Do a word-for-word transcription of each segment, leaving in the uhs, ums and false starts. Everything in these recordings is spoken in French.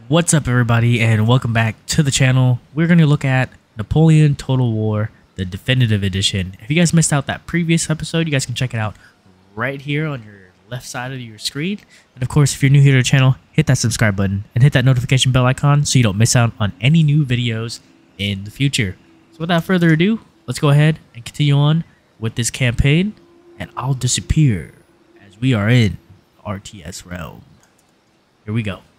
What's up everybody and welcome back to the channel. We're going to look at Napoleon Total War, the definitive edition. If you guys missed out that previous episode, you guys can check it out right here on your left side of your screen. And of course, if you're new here to the channel, hit that subscribe button and hit that notification bell icon so you don't miss out on any new videos in the future. So without further ado, let's go ahead and continue on with this campaign, and I'll disappear as we are in R T X realm. Here we go.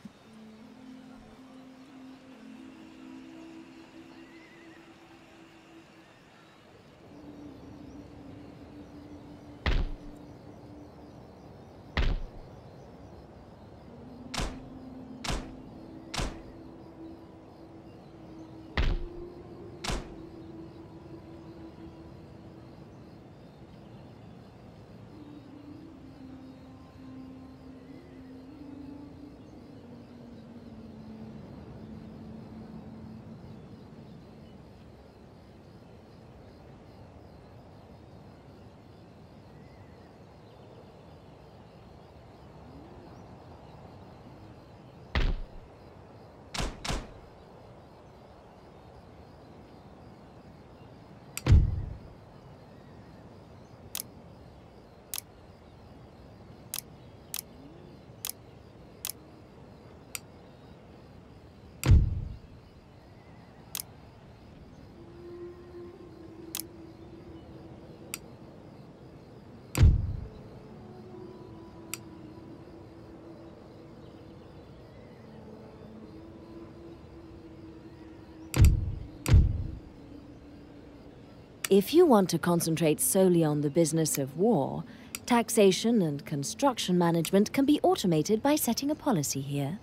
If you want to concentrate solely on the business of war, taxation and construction management can be automated by setting a policy here.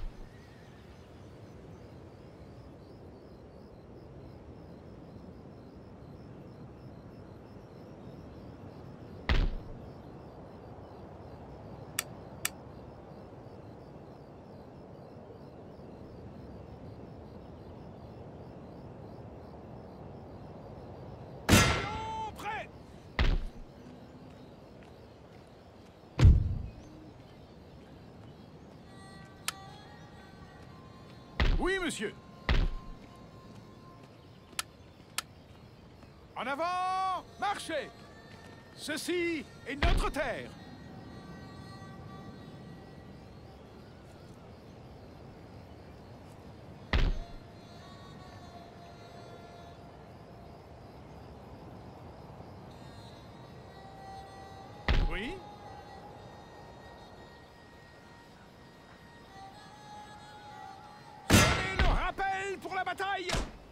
Oui, monsieur. En avant, marchez. Ceci est notre terre. Oui. Pour la bataille!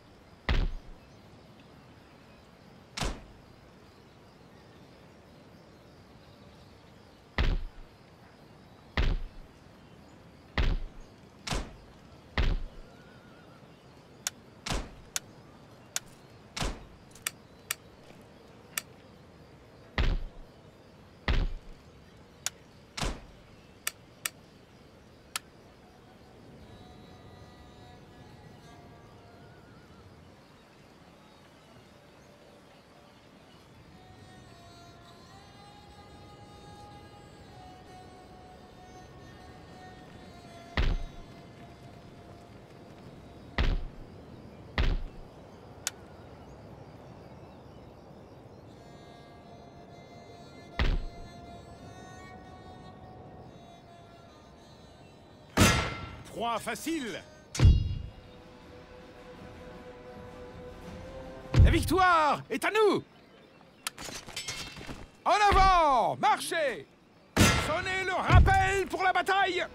Proie facile. La victoire est à nous. En avant, marchez. Sonnez le rappel pour la bataille.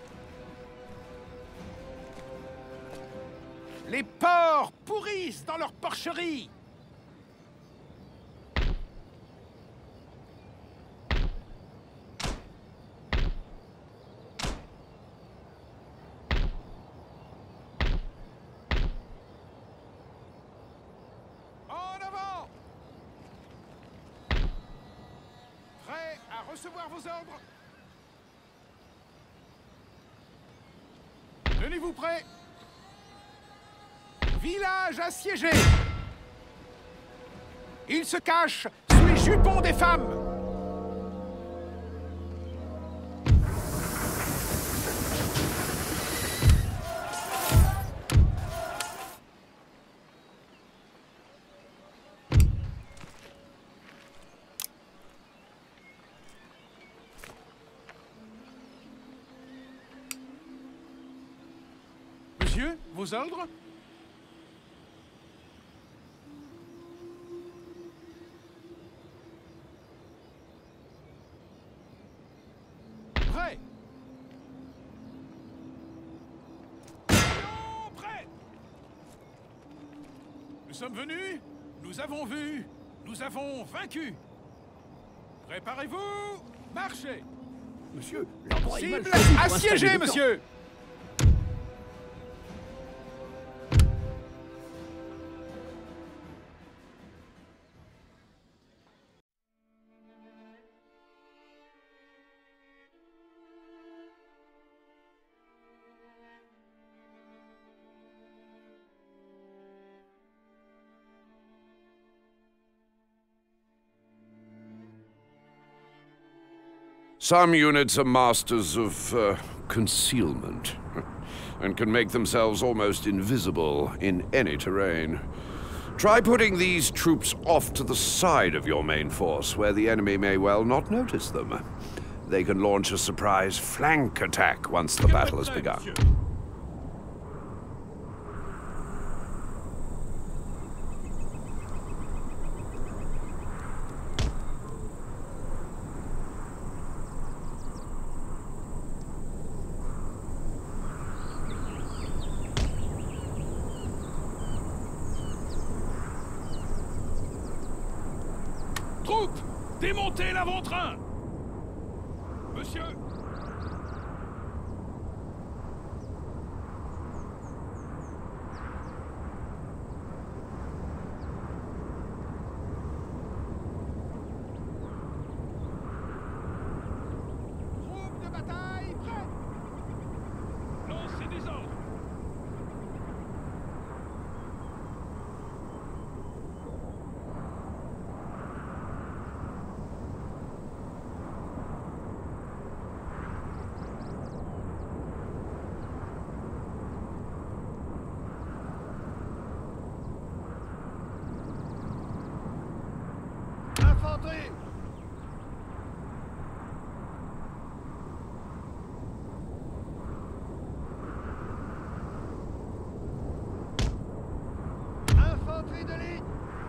Les porcs pourrissent dans leur porcherie. Recevoir vos ordres. Tenez-vous prêts. Village assiégé. Il se cache sous les jupons des femmes. Monsieur, vos ordres? Prêt. Avion prêt. Nous sommes venus, nous avons vu, nous avons vaincu. Préparez-vous, marchez. Monsieur, l'endroit est mal Cible choisi pour assiégée, installer le monsieur. Some units are masters of uh, concealment and can make themselves almost invisible in any terrain. Try putting these troops off to the side of your main force, where the enemy may well not notice them. They can launch a surprise flank attack once the battle has begun. Troupes, démontez l'avant-train. Monsieur. Troupes de bataille, prêts. Lancez des ordres. Infanterie. Infanterie de ligne.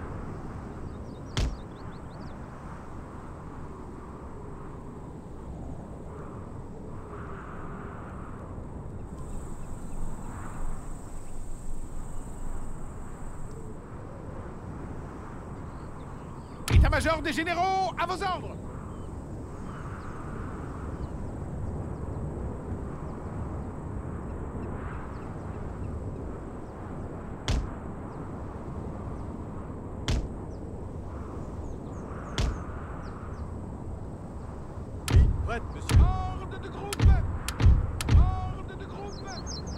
État-major des généraux, à vos ordres. Prête, monsieur. Horde de groupe. Horde de groupe.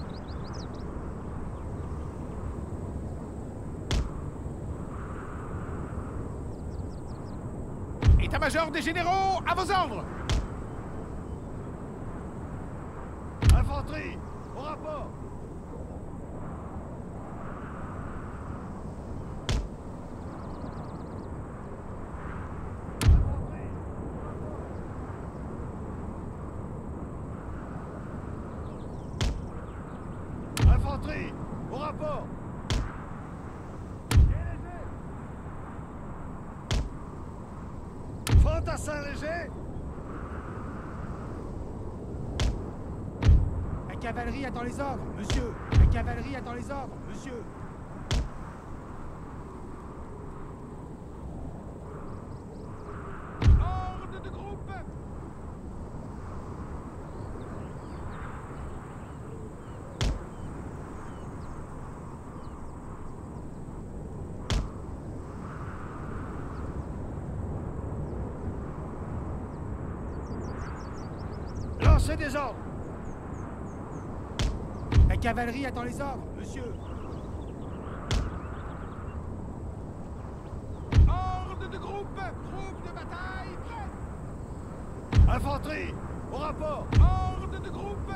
État-major des généraux, à vos ordres. Infanterie, au rapport. Infanterie, au rapport. Fantassin léger. La cavalerie attend les ordres, monsieur. La cavalerie attend les ordres, monsieur. Horde de groupe. Lancez des ordres. La cavalerie attend les ordres, monsieur. Horde de groupe. Groupe de bataille, prêt. Infanterie, au rapport. Horde de groupe.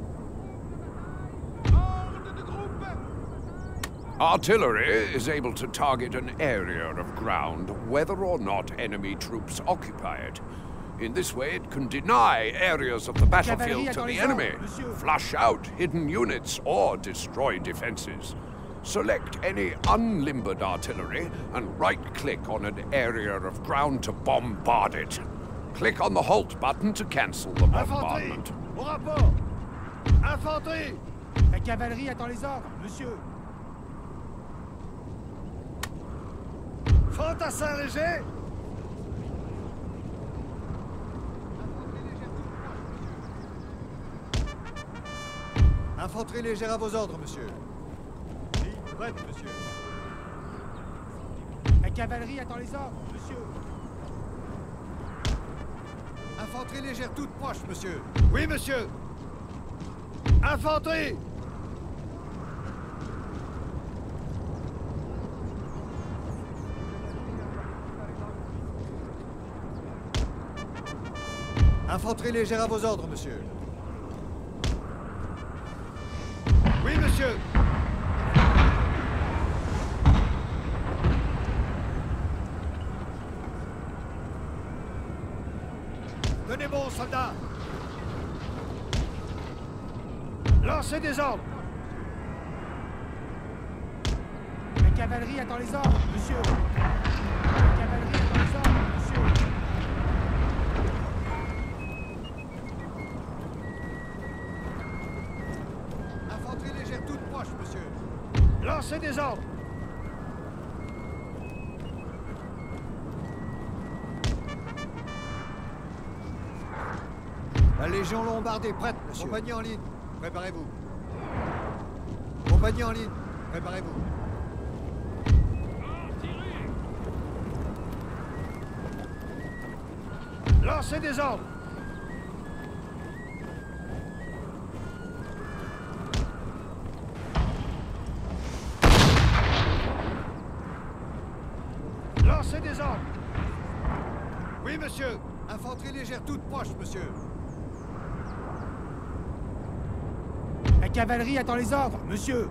Horde de groupe. Artillery is able to target an area of ground, whether or not enemy troops occupy it. In this way, it can deny areas of the battlefield to the enemy, flush out hidden units, or destroy defenses. Select any unlimbered artillery and right-click on an area of ground to bombard it. Click on the halt button to cancel the bombardment. Infanterie, au rapport. Infanterie. La cavalerie attend les ordres, monsieur. Fantassin léger. Infanterie légère à vos ordres, monsieur. Oui, prête, monsieur. La cavalerie attend les ordres, monsieur. Infanterie légère toute proche, monsieur. Oui, monsieur. Infanterie. Infanterie légère à vos ordres, monsieur. Oui, monsieur. Tenez bon, soldats. Lancez des ordres. La cavalerie attend les ordres, monsieur. La cavalerie attend les ordres, monsieur. Infanterie légère toute proche, monsieur. Lancez des ordres. La Légion Lombarde est prête, monsieur. Compagnie en ligne, préparez-vous. Compagnie en ligne, préparez-vous. Lancez des ordres. Lancez des ordres. Oui, monsieur. Infanterie légère toute proche, monsieur. La cavalerie attend les ordres, monsieur.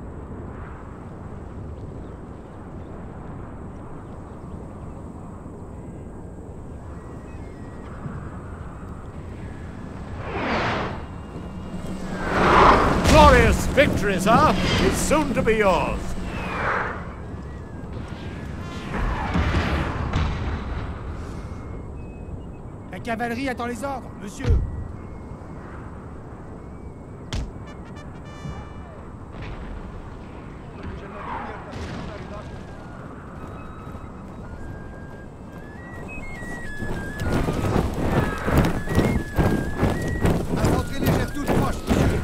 Glorious victory, sir, is soon to be yours. La cavalerie attend les ordres, monsieur. Infanterie légère toute proche, monsieur.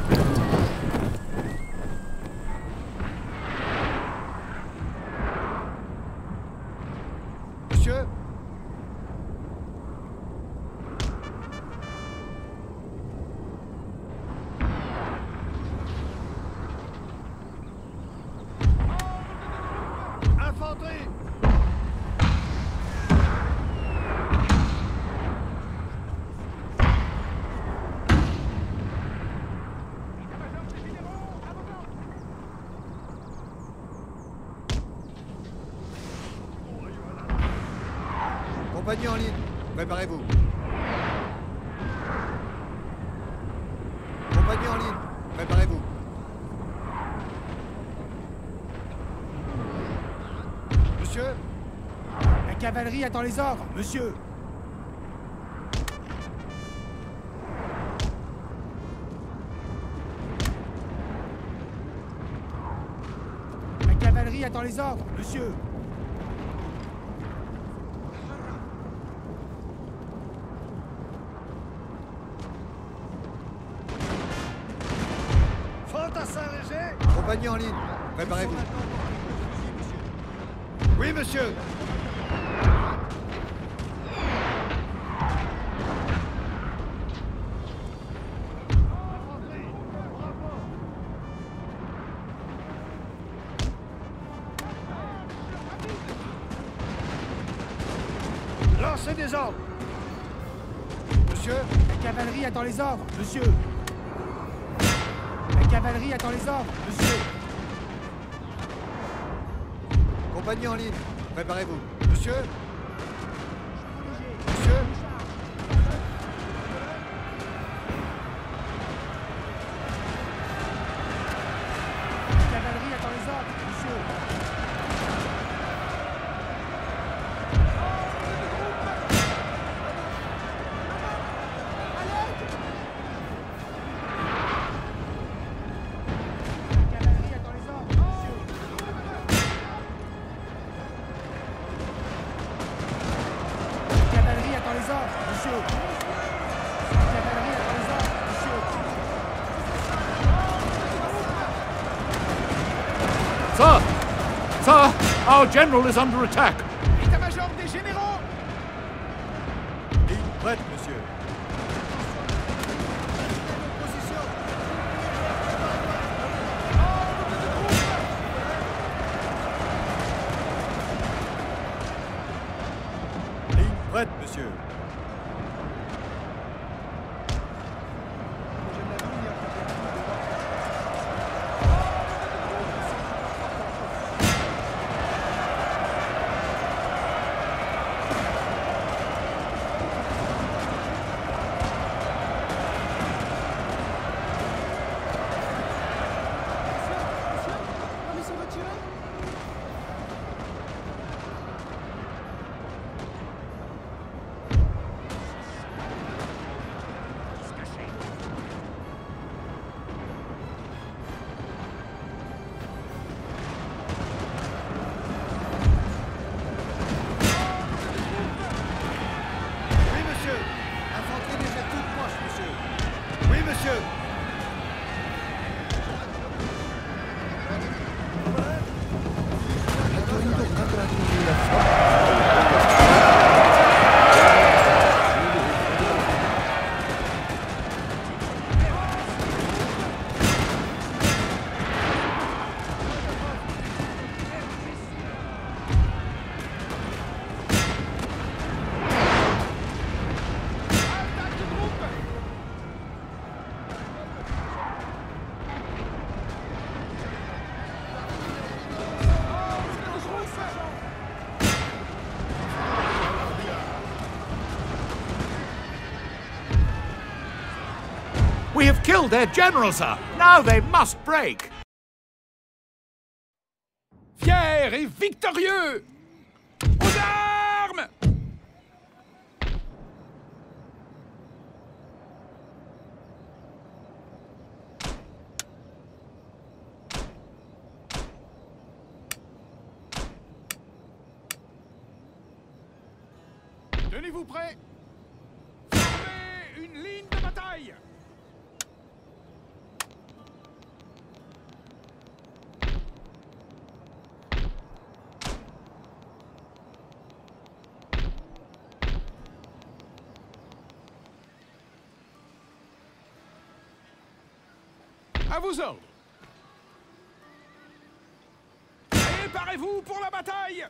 Monsieur. Infanterie. Compagnie en ligne, préparez-vous. Compagnie en ligne, préparez-vous. Monsieur. La cavalerie attend les ordres, monsieur. La cavalerie attend les ordres, monsieur. Fantassin léger. Compagnie en ligne, préparez-vous. Oui, monsieur. Lancez des ordres. Monsieur. La cavalerie attend les ordres, monsieur. La cavalerie attend les ordres, monsieur. Compagnie en ligne, préparez-vous. Monsieur. Monsieur. les ordres, monsieur. Sir! Sir! Our general is under attack! État-major des généraux! Ligne prête, monsieur. Ligne prête, monsieur. We have killed their general, sir. Now they must break. Fier et victorieux! Aux armes! Tenez-vous prêts. Formez une ligne de bataille. À vos ordres. Préparez-vous pour la bataille.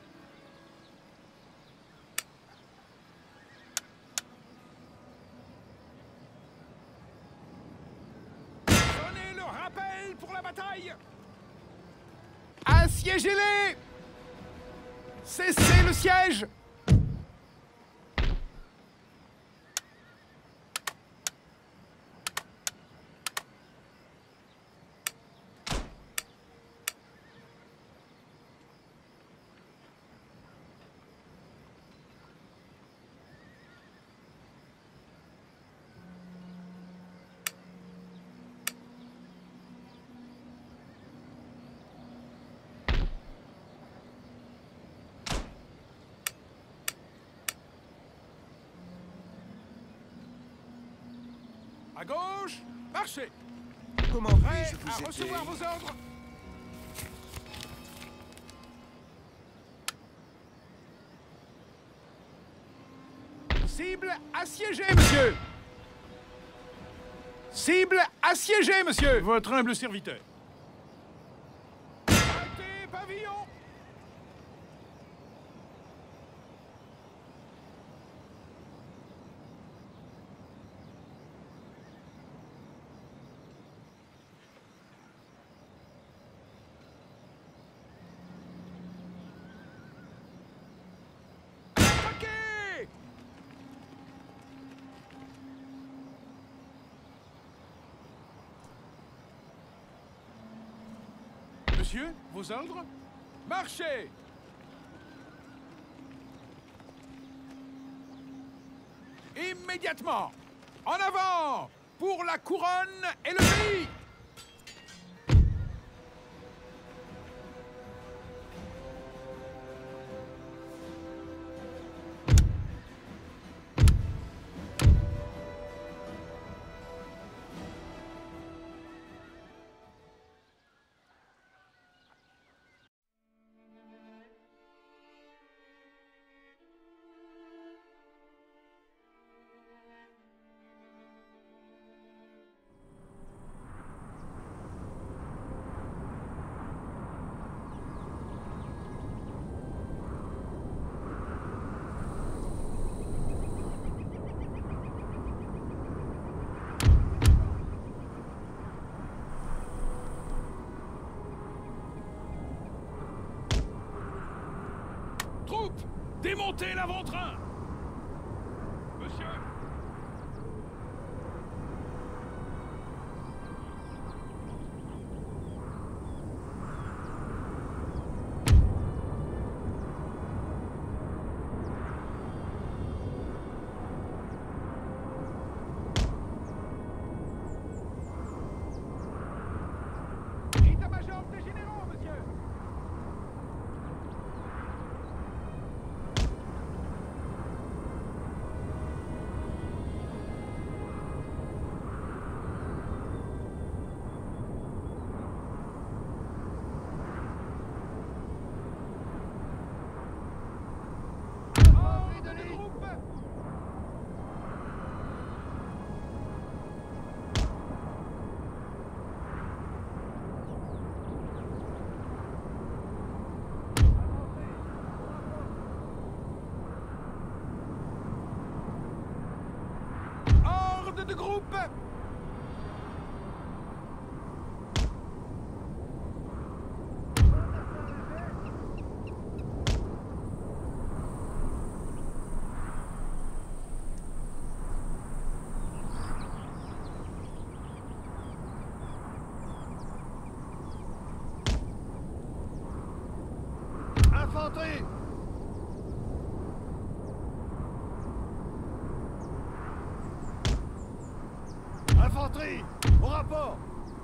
Sonnez le rappel pour la bataille. Assiégez-les. Cessez le siège. À gauche, marchez. Comment Prêt puis-je vous à aider? recevoir vos ordres. Cible assiégée, monsieur. Cible assiégée, monsieur. Votre humble serviteur. Arrêtez, pavillon. Monsieur, vos ordres? Marchez! Immédiatement! En avant! Pour la couronne et le pays! Démontez l'avant-train! Monsieur! État-major des généraux, monsieur! De groupe. Infanterie. Infanterie, au rapport.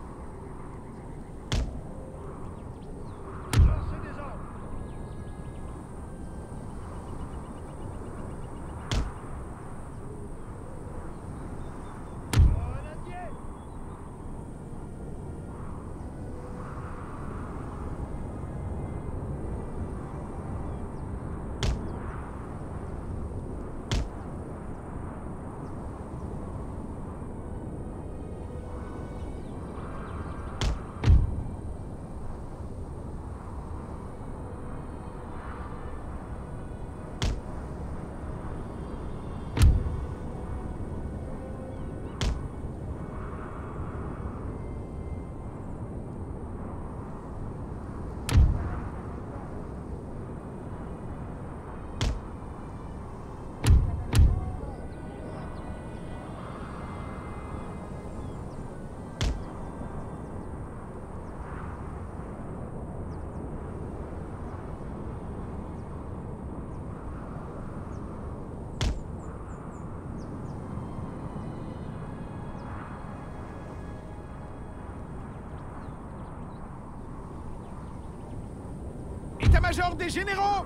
Lancez des ordres. Grenadier. État-major des généraux!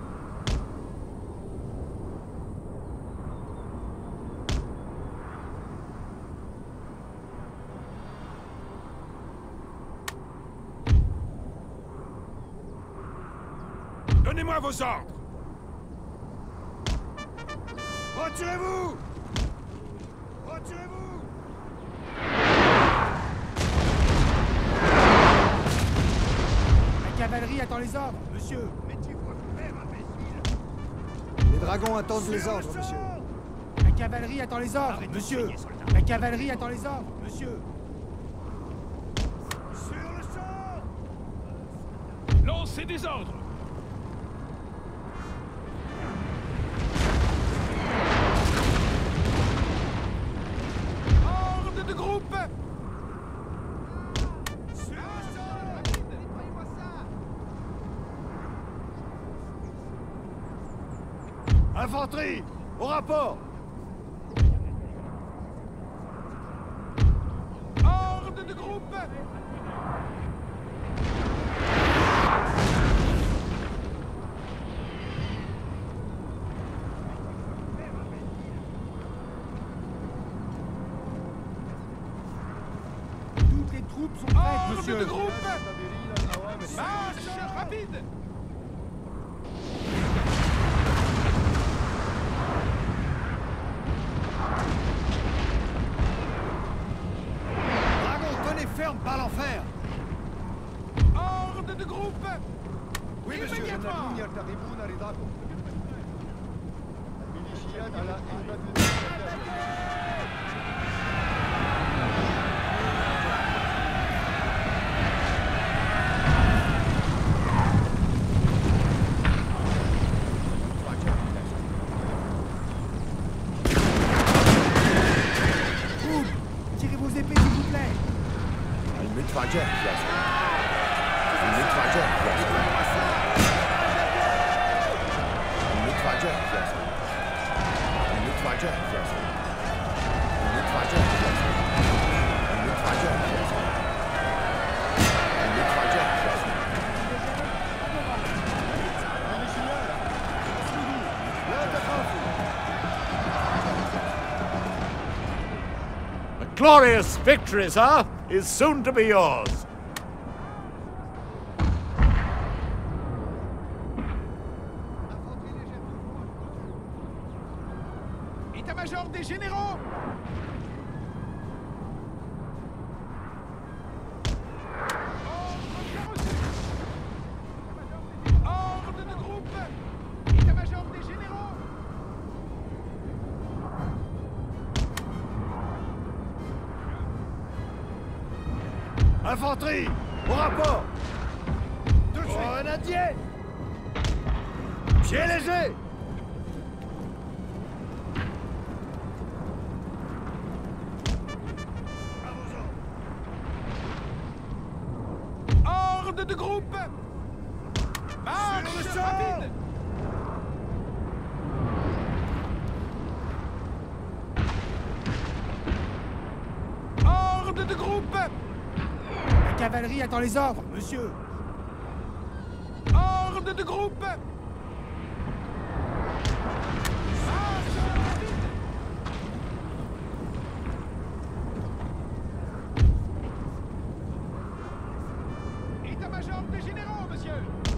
Donnez-moi vos ordres! Retirez-vous! Retirez-vous! La cavalerie attend les ordres, monsieur. Mettez-vous à faire, imbécile! Les dragons attendent les ordres, Sur le monsieur. champ! La cavalerie attend les ordres, Arrêtez de monsieur. crier, soldats. La cavalerie attend les ordres, monsieur. Sur le champ! Lancez des ordres! Ordre de groupe! Sur le champ! Nettoyez-moi Infanterie, au rapport. Ordre de groupe. Toutes les troupes sont prêtes, Ordre monsieur. de groupe. Marche rapide. Dragon, tenez ferme, balle en fer. Ordre de groupe. Oui, monsieur. Immédiatement. Boum. Tirez vos épées, s'il vous plaît. A glorious victory, sir, is soon to be yours. État-major des généraux. Ordre de groupe. État-major des généraux. Infanterie, au rapport. Tout de suite. Grenadier. Pied léger. Ordre de groupe. Marche Sur le champ. rapide. Ordre de groupe. La cavalerie attend les ordres, monsieur. Ordre de groupe. Marche rapide. État-major des généraux, monsieur.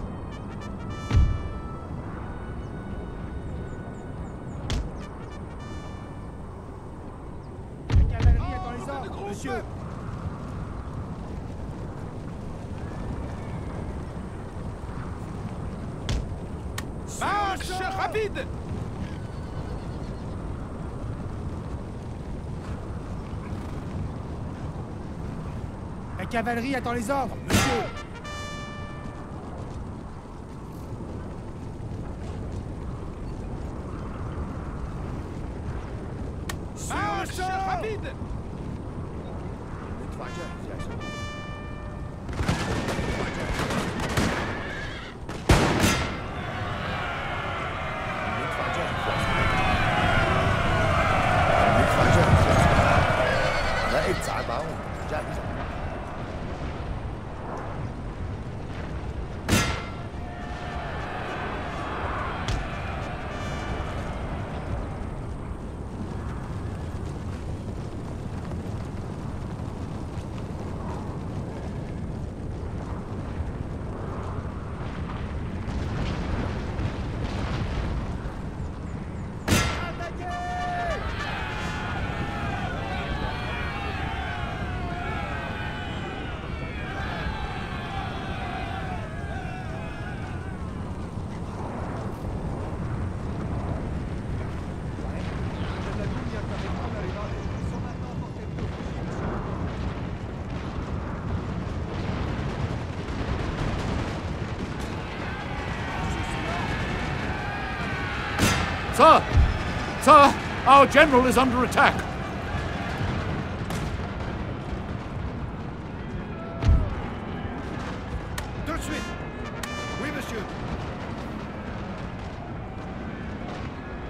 La cavalerie attend les Ordre de ordres, groupe. monsieur. Marche rapide. La cavalerie attend les ordres, monsieur. Marche rapide. Sir! Sir! Our general is under attack! Tout de suite. Oui, monsieur.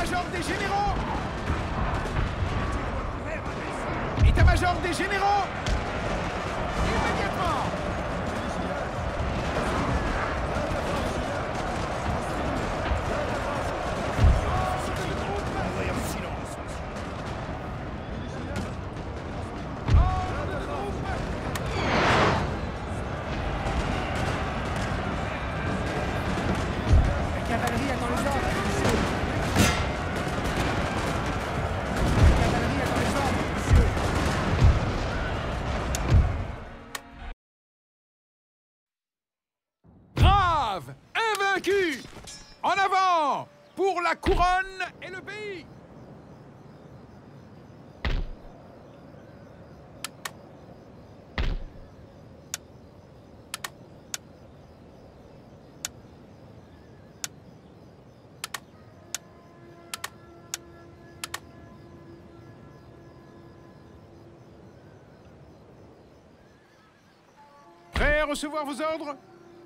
État-major des généraux! État-major des généraux! Immédiatement! La cavalerie attend les ordres, monsieur. La cavalerie attend les ordres, monsieur. Grave! Invaincu! En avant! Pour la couronne et le pays! Prêt à recevoir vos ordres?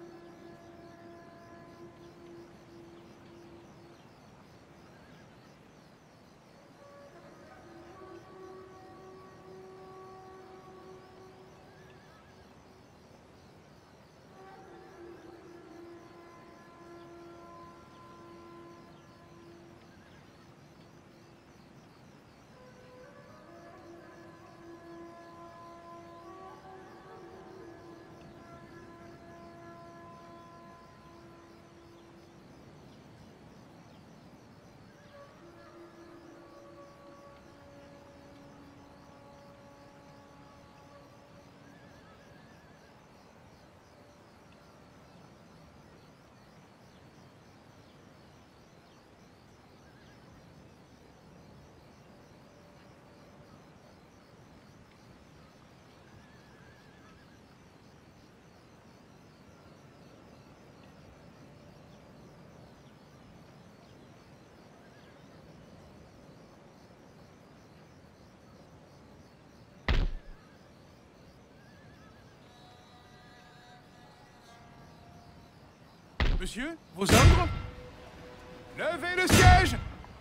Monsieur, vos ordres? Levez le siège!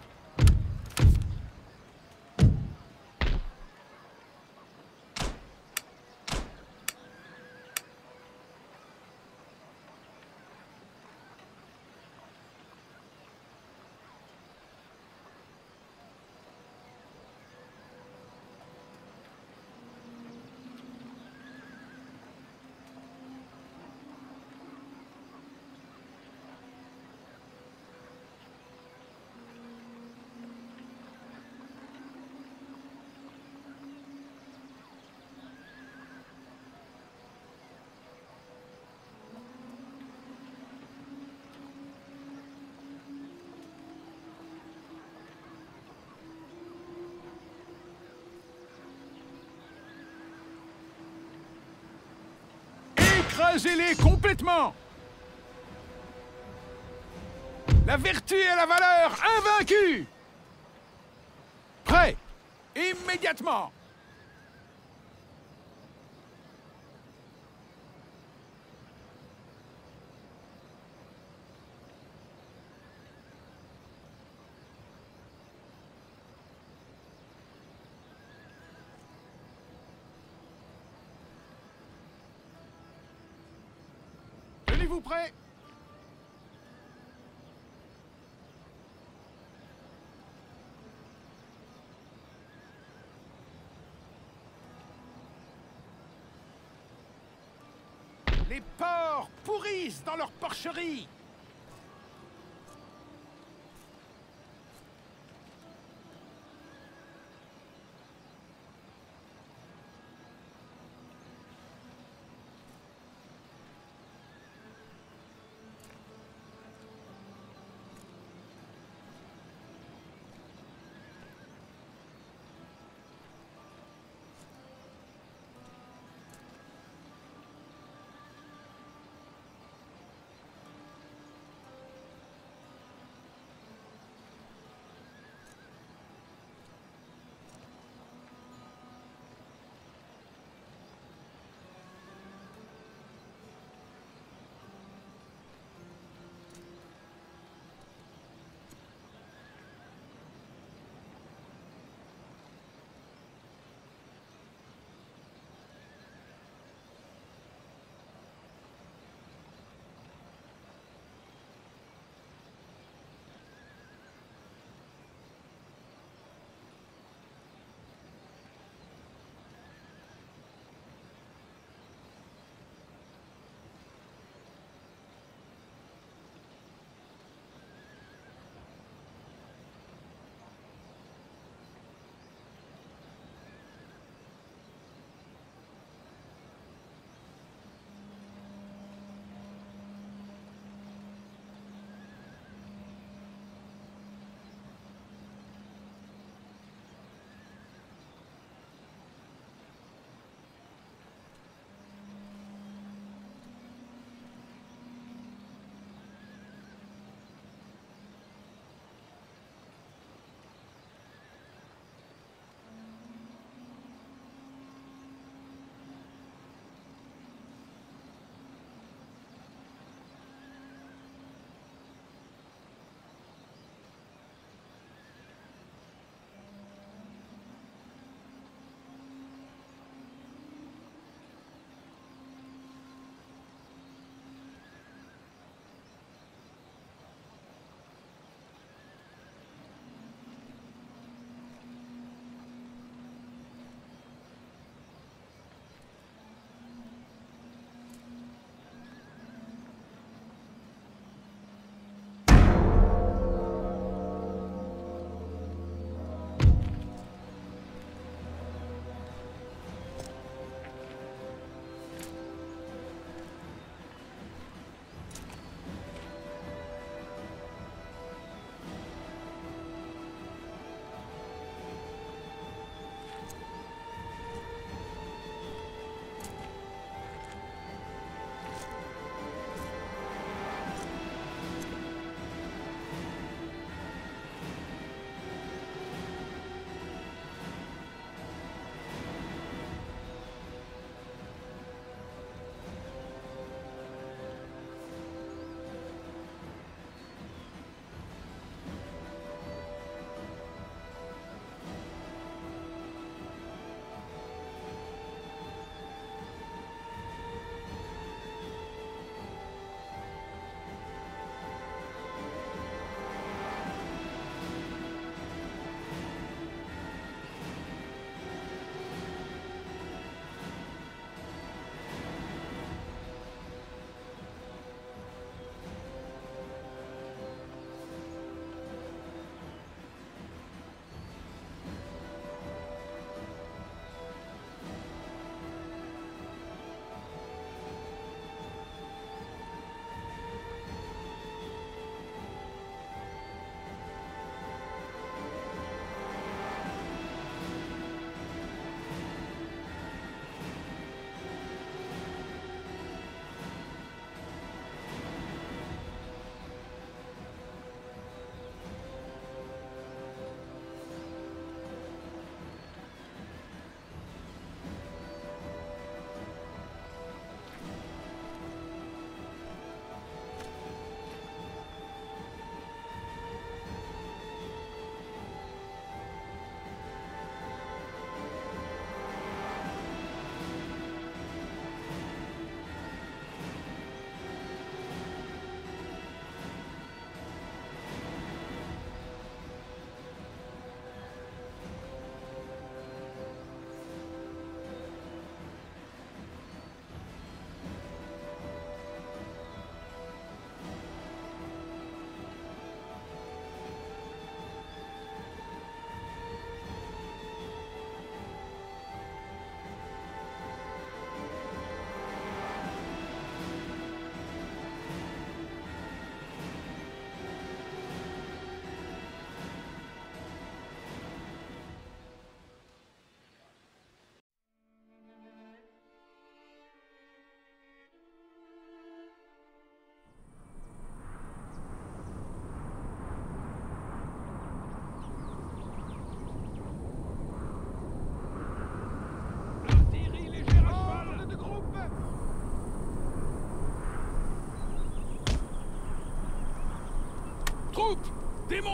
Écrasez-les complètement! La vertu et la valeur invaincues! Prêt! Immédiatement! Tenez-vous prêts? Les porcs pourrissent dans leur porcherie!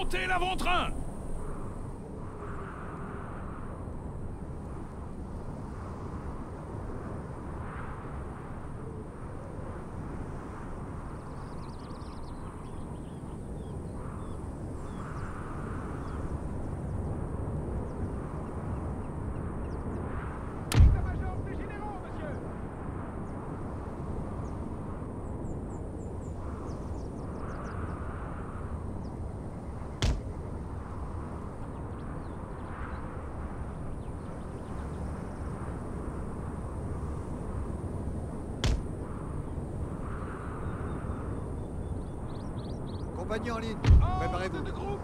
Montez l'avant-train! État-major des généraux, monsieur. Compagnie en ligne, Ordre préparez-vous. de groupe.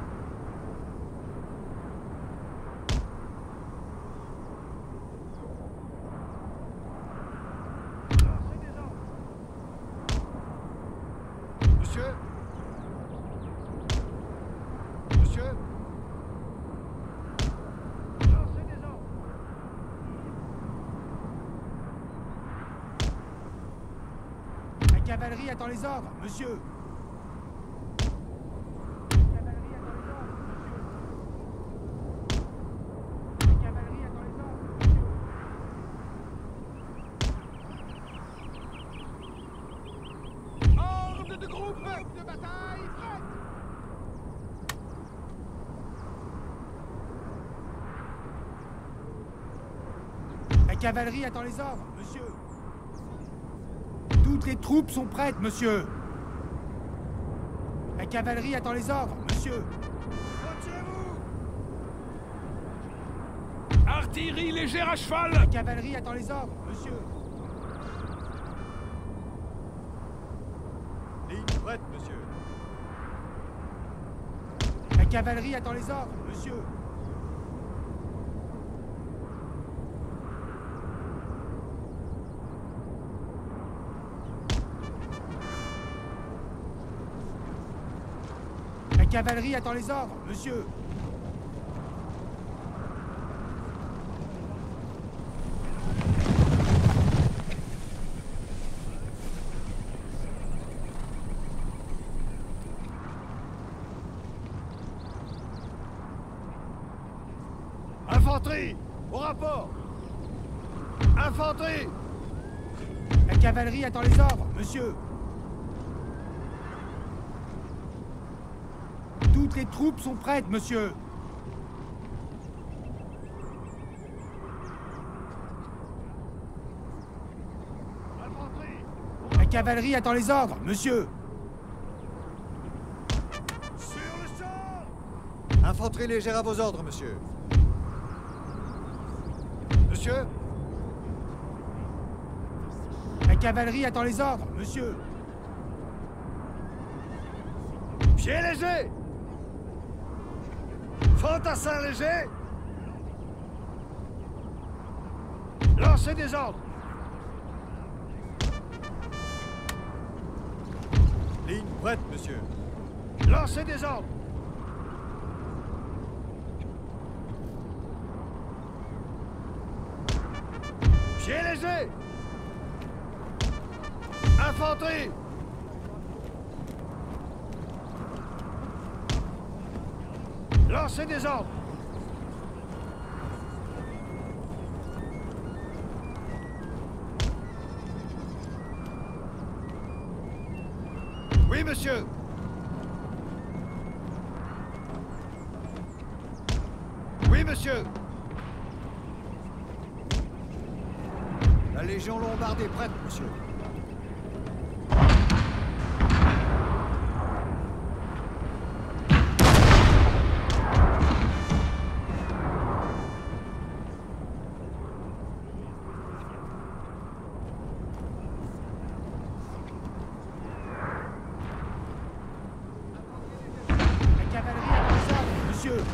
Lancez des ordres. Monsieur Monsieur Lancez des ordres. La cavalerie attend les ordres, monsieur. La cavalerie attend les ordres, monsieur. Ordre de groupe de bataille prête. La cavalerie attend les ordres, monsieur. Toutes les troupes sont prêtes, monsieur. La cavalerie attend les ordres, monsieur. Retirez-vous. Artillerie légère à cheval! La cavalerie attend les ordres, monsieur. Ligne prête, monsieur. La cavalerie attend les ordres, monsieur. La cavalerie attend les ordres, monsieur. Infanterie, au rapport. Infanterie. La cavalerie attend les ordres, monsieur. Toutes les troupes sont prêtes, monsieur. Infanterie. La cavalerie attend les ordres, monsieur. Sur le champ. Infanterie légère à vos ordres, monsieur. Monsieur La cavalerie attend les ordres, monsieur. Pied léger. Fantassin léger. Lancez des ordres. Ligne prête, monsieur. Lancez des ordres. Pied léger. Infanterie. Lancez des ordres. Oui, monsieur. Oui, monsieur. La Légion lombarde est prête, monsieur. La cavalerie attend les ordres, monsieur.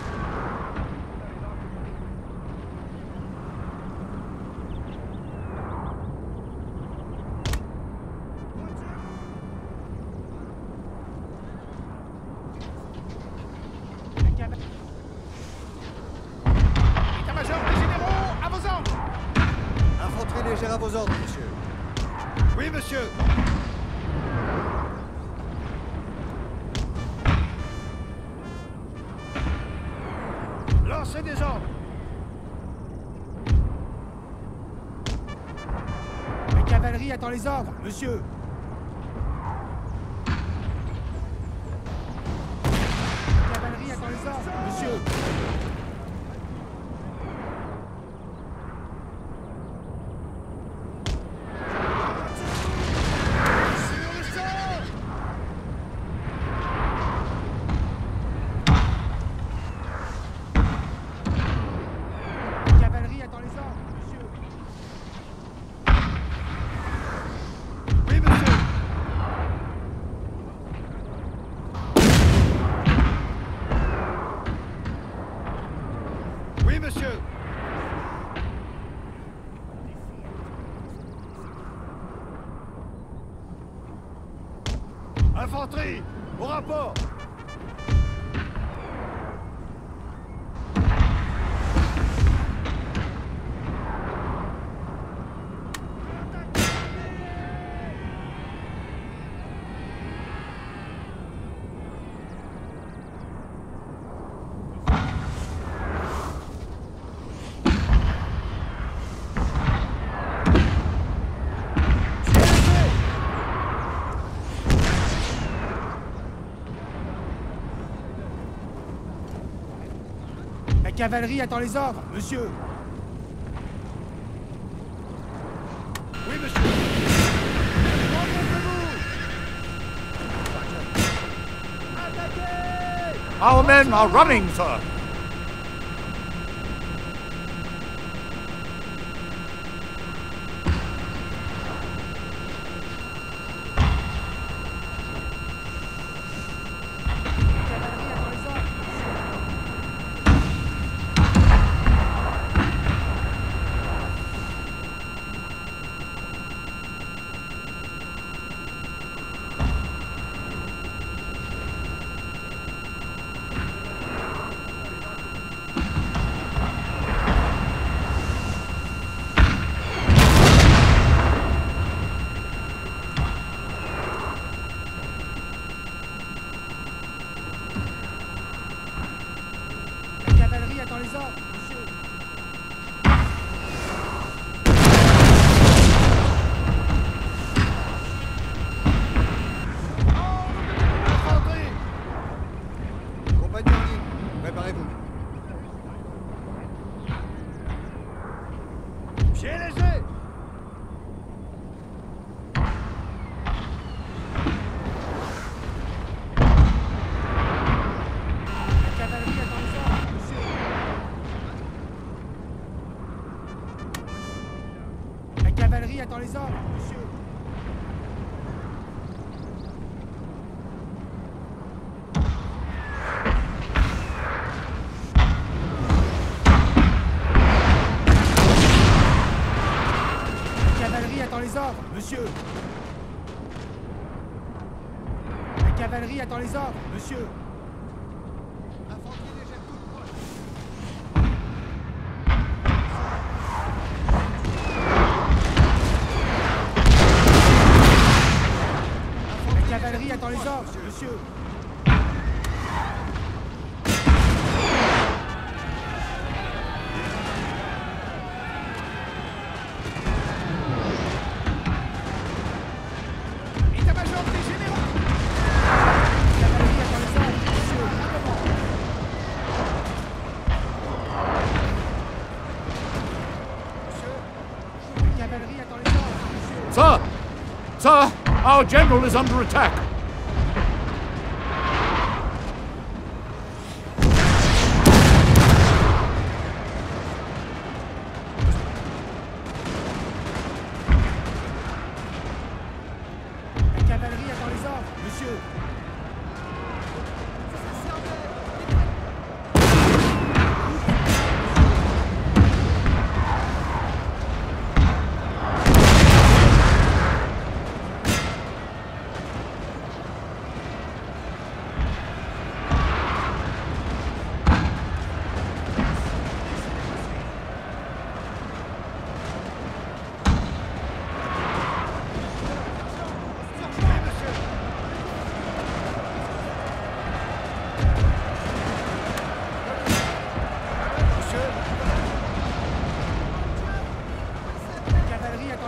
La cavalerie... État-major des généraux, à vos ordres. Infanterie légère à vos ordres, monsieur. Oui, monsieur. Lancez des ordres. La cavalerie attend les ordres, monsieur. La cavalerie attend les ordres, monsieur. Oui, monsieur. Infanterie, au rapport. La cavalerie attend les ordres, monsieur. Oui, monsieur. Attaquez! Our men are running, sir. Attends les ordres, monsieur. Infanterie! Compagnie en ligne, préparez-vous. Pieds légers! La cavalerie attend les ordres, monsieur. La cavalerie attend les ordres, monsieur. La cavalerie attend les ordres, monsieur. La cavalerie attend les ordres, monsieur. Infanterie légère toute proche. La cavalerie attend les ordres, monsieur. État-major des généraux! La cavalerie attend les ordres, monsieur. La cavalerie attend les ordres, monsieur. Sir! Sir! Our general is under attack! La cavalerie attend les ordres, monsieur.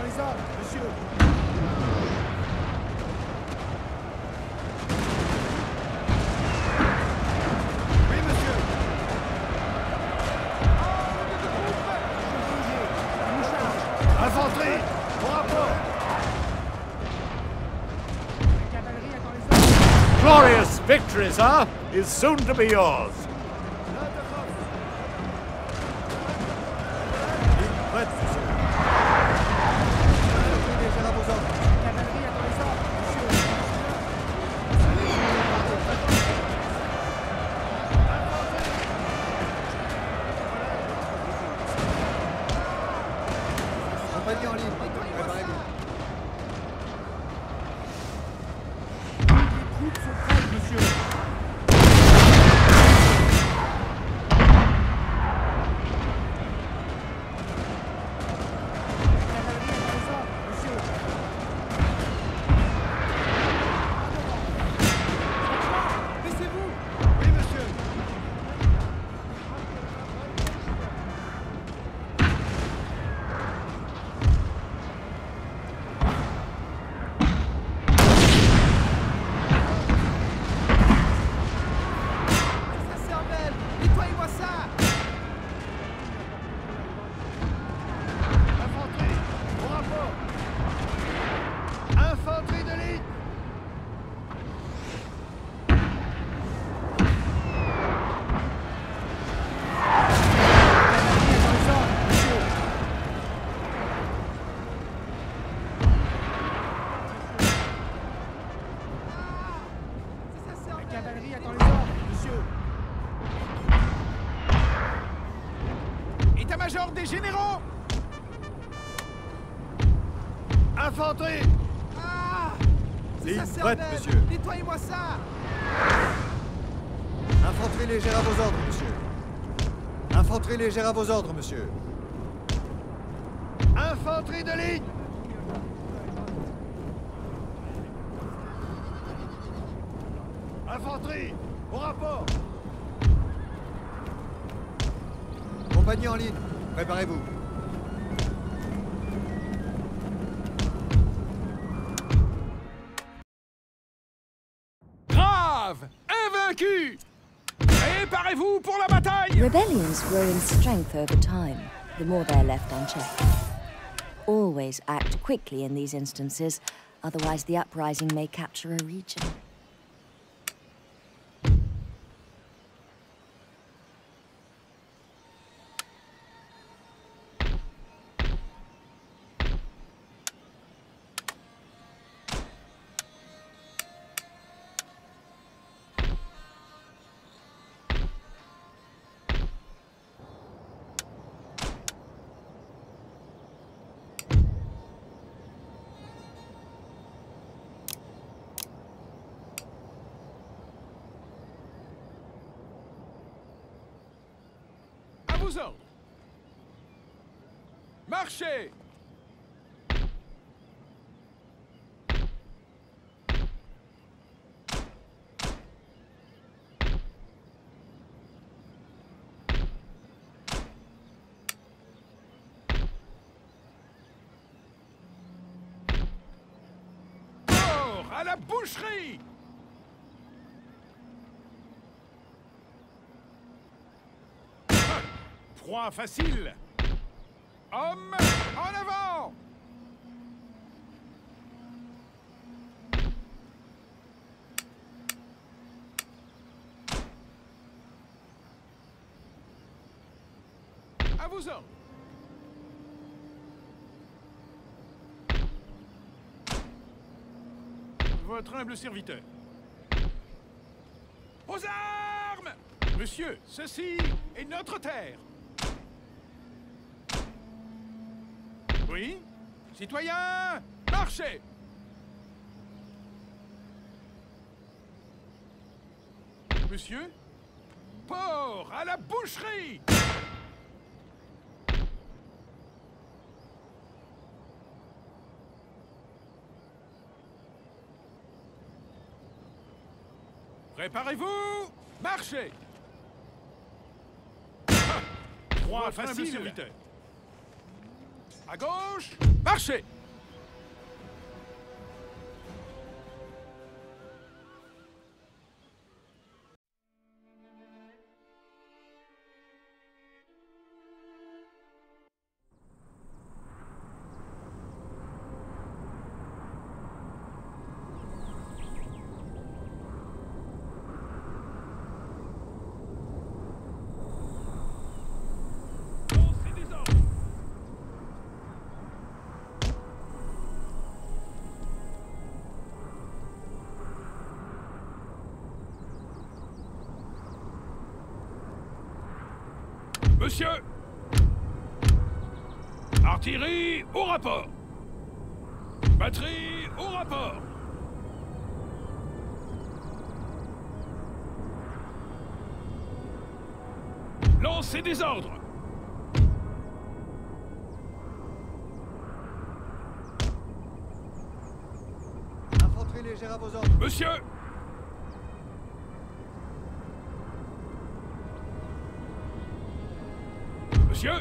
attend les ordres, monsieur. Oui, monsieur. Infanterie, au rapport. La cavalerie attend les ordres. Glorious victory, sir, is soon to be yours. Prête, monsieur. Légère à vos ordres. La cavalerie attend les ordres, monsieur. Compagnie en ligne. Préparez-vous. Les troupes sont prêtes, monsieur. Oui, monsieur. Nettoyez-moi ça. Infanterie, au rapport. Infanterie de ligne. La cavalerie attend les ordres, monsieur. État-major des généraux. Infanterie. Ligne prête, monsieur. Nettoyez-moi ça. Infanterie légère à vos ordres, monsieur. Infanterie légère à vos ordres, monsieur. Infanterie de ligne. Infanterie, au rapport. Compagnie en ligne. Préparez-vous. Grave, invaincu. Préparez-vous pour la bataille. Rebellions grow in strength over time, the more they're left unchecked. Always act quickly in these instances, otherwise the uprising may capture a region. À vos ordres. Marchez. Corps à la boucherie. Proie facile. Homme, en avant. À vos ordres. Votre humble serviteur. Aux armes! Monsieur, ceci est notre terre. Oui? Citoyens, marchez! Monsieur? Porc à la boucherie! Préparez-vous! Marchez! Proie facile! À gauche, marchez. Monsieur! Artillerie au rapport! Batterie au rapport! Lancez des ordres! Infanterie légère à vos ordres. Monsieur! Monsieur!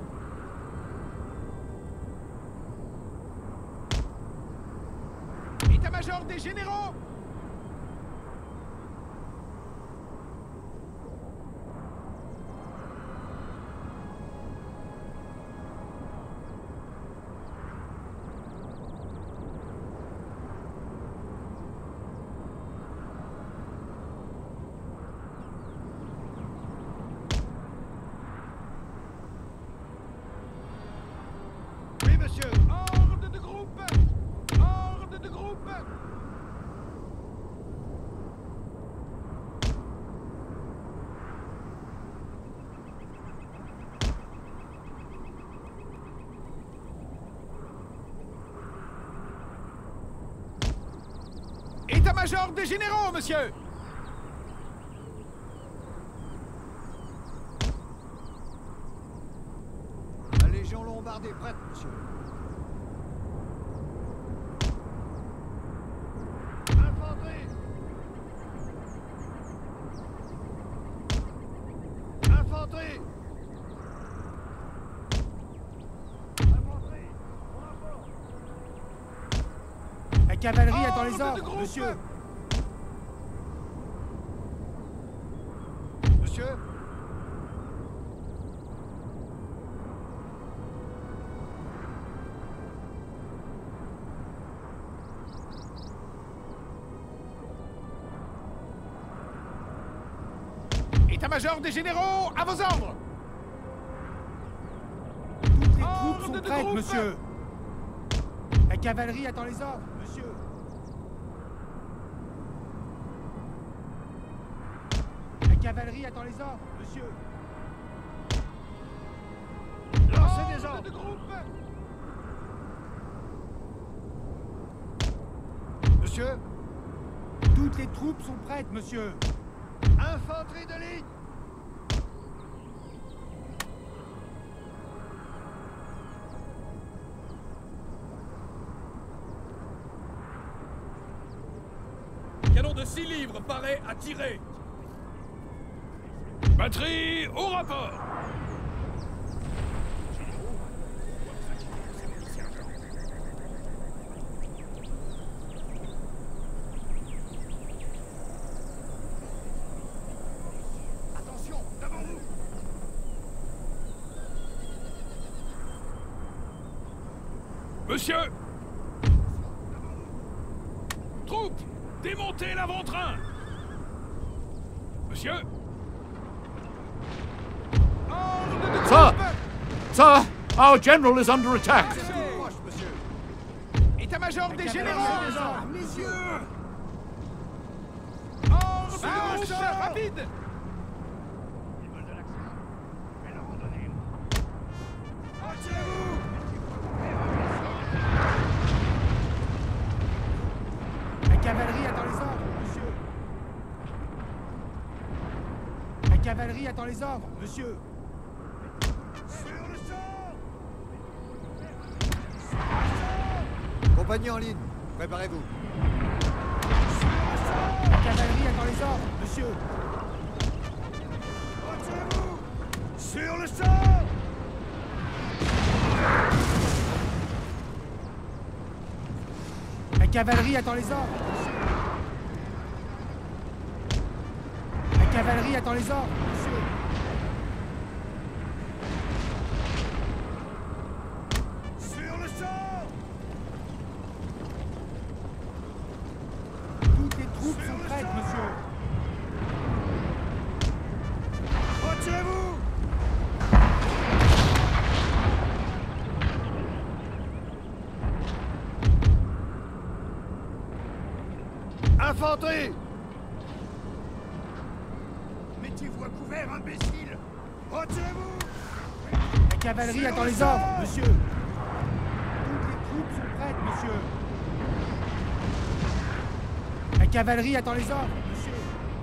État-major des généraux! Oui, monsieur. Ordre de groupe! Ordre de groupe! État-major des généraux, monsieur! La Légion Lombarde est prête, monsieur. Infanterie! Infanterie! Infanterie! Au rapport! La cavalerie attend les Ordre de ordres, groupe. monsieur. Monsieur? État-major des généraux, à vos ordres! Toutes les Ordre troupes sont de prêtes, groupe. monsieur. La cavalerie attend les ordres, monsieur. La cavalerie attend les ordres, monsieur. Lancez des Ordre ordres. de groupe! Monsieur? Toutes les troupes sont prêtes, monsieur. Infanterie de ligne. Canon de six livres paraît à tirer. Batterie au rapport! Attention, devant vous. Monsieur! Troupes, démontez l'avant-train! Monsieur! Ordre de Sir! groupe! Sir, our general is under attack. Proche, monsieur. État-major des cavalerie généraux! attend les ordres. Messieurs! Ordre de groupe! Rapide! La cavalerie attend les ordres, monsieur. La cavalerie attend les ordres, monsieur. Sur le champ! Compagnie en ligne. Préparez-vous. La cavalerie attend les ordres, monsieur. Sur le champ! cavalerie attend les ordres. La cavalerie attend les ordres, monsieur. Sur le champ! Toutes les troupes sont prêtes, monsieur. Retirez-vous! Infanterie! Mettez-vous à couvert, imbécile! Retirez-vous! La cavalerie attend les ordres, monsieur. Toutes les troupes sont prêtes, monsieur. La cavalerie attend les ordres, monsieur.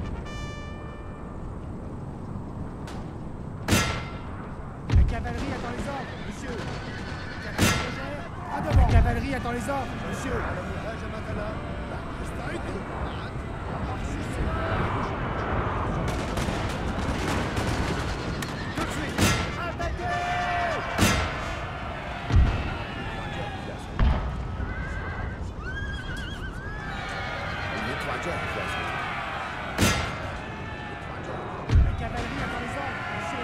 La cavalerie attend les ordres, monsieur. Cavalerie légère, à devant. La cavalerie attend les ordres, monsieur. La cavalerie attend les ordres, monsieur.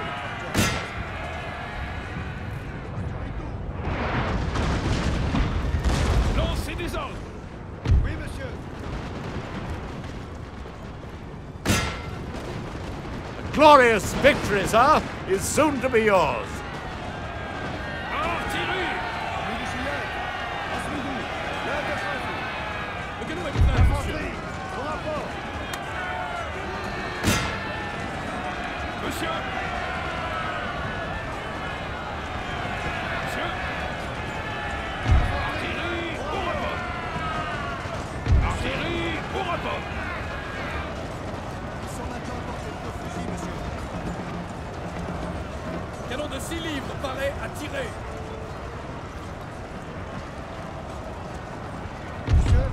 Lancez des ordres! Oui, monsieur. Glorious victory, sir, is soon to be yours. Artillerie! Le canot est prêt, monsieur. Au rapport! Monsieur! Monsieur! Artillerie, au rapport! Artillerie, au rapport! Ils sont maintenant portés de fusil, monsieur. Canon de six livres, paré à tirer! Monsieur,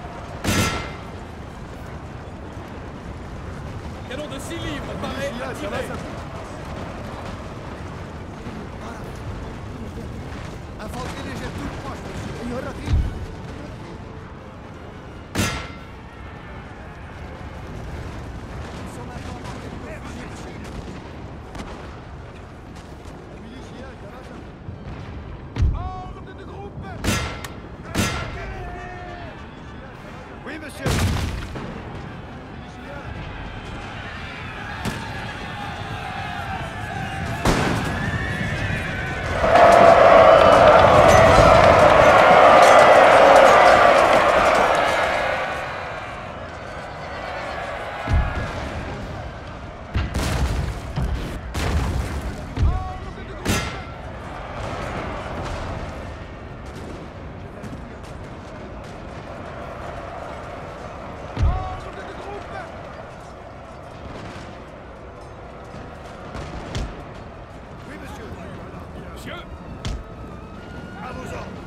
Canon de six livres, paré à tirer! infanterie légère toute proche, monsieur. Une relative. Ils sont maintenant portés de fusil, monsieur. Ordre de groupe! Oui, monsieur. Oui, monsieur. Monsieur? À vos ordres.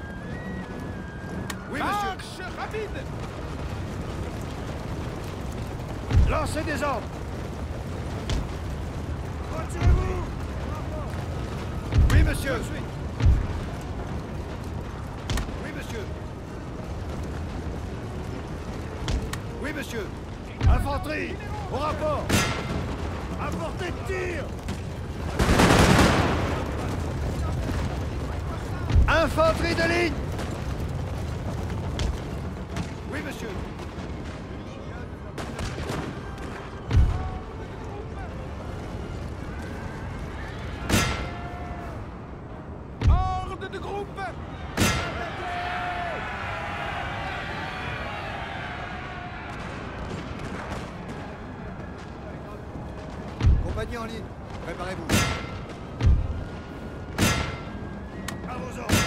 Oui, monsieur. Marche rapide! Lancez des ordres. Retirez-vous! Oui, monsieur. Oui, monsieur. Oui, monsieur. Infanterie! Au rapport! À portée de tir! Infanterie de ligne. Oui, monsieur. Ordre de groupe! Compagnie en ligne. Préparez-vous. À vos ordres!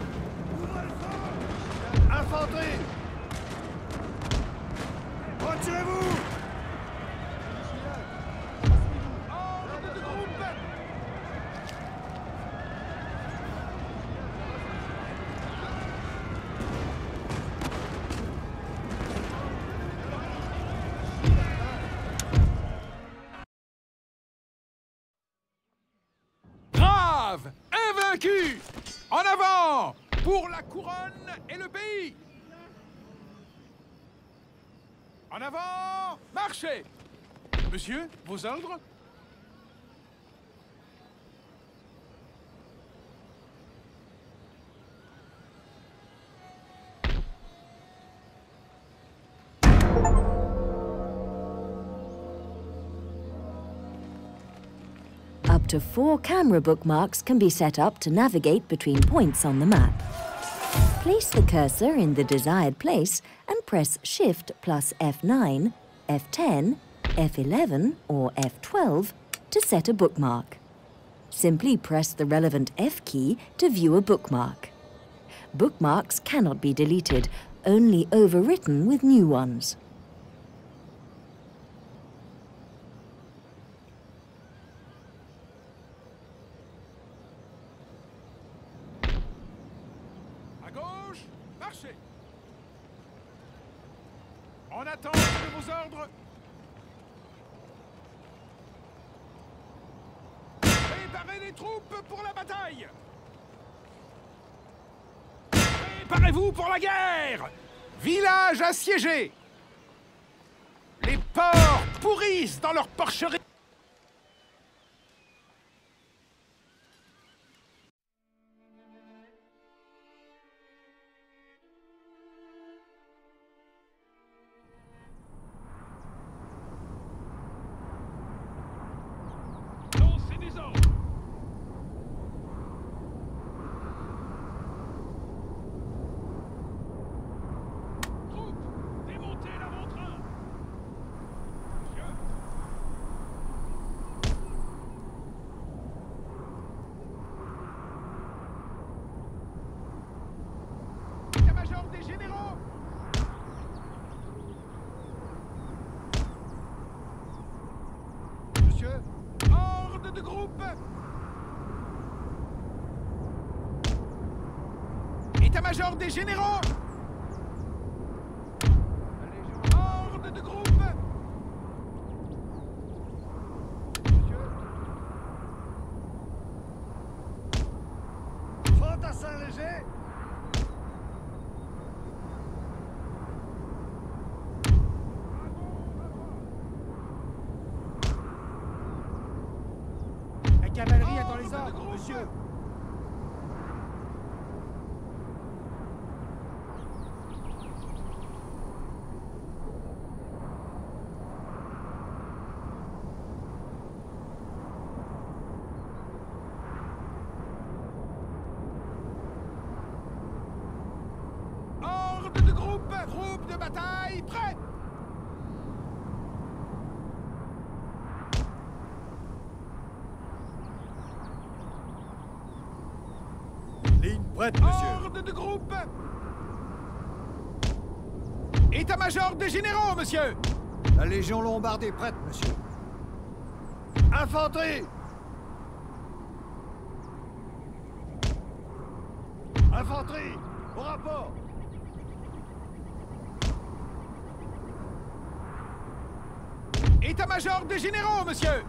Infanterie. Retirez-vous! Ordre de groupe! Grave! Invaincu! En avant! Pour la couronne et le pays! En avant! Marchez! Monsieur, vos ordres? Up to four camera bookmarks can be set up to navigate between points on the map. Place the cursor in the desired place and press Shift plus F nine, F ten, F eleven or F twelve to set a bookmark. Simply press the relevant F key to view a bookmark. Bookmarks cannot be deleted, only overwritten with new ones. Marchez! En attente de vos ordres! Préparez les troupes pour la bataille! Préparez-vous pour la guerre! Village assiégé! Les porcs pourrissent dans leurs porcheries! Des généraux! Monsieur, horde de groupe! État-major des généraux! Horde de groupe! Monsieur, fantassin léger! La cavalerie attend les ordres, monsieur. Horde de groupe! Groupe de bataille, prêt! Ligne prête, monsieur. Horde de groupe! État-major des généraux, monsieur! La Légion lombarde est prête, monsieur. Infanterie! Infanterie! Au rapport! État-major des généraux, monsieur!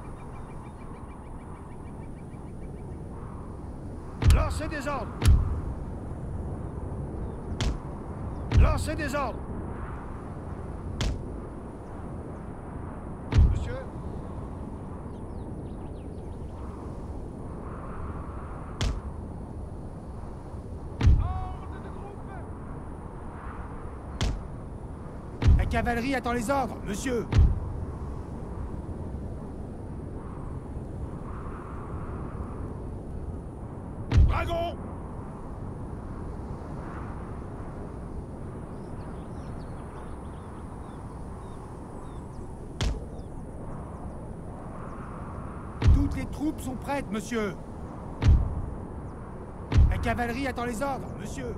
Lancez des ordres! Lancez des ordres! Monsieur? Horde de groupe! La cavalerie attend les ordres, monsieur. Dragon! Toutes les troupes sont prêtes, monsieur. La cavalerie attend les ordres, monsieur.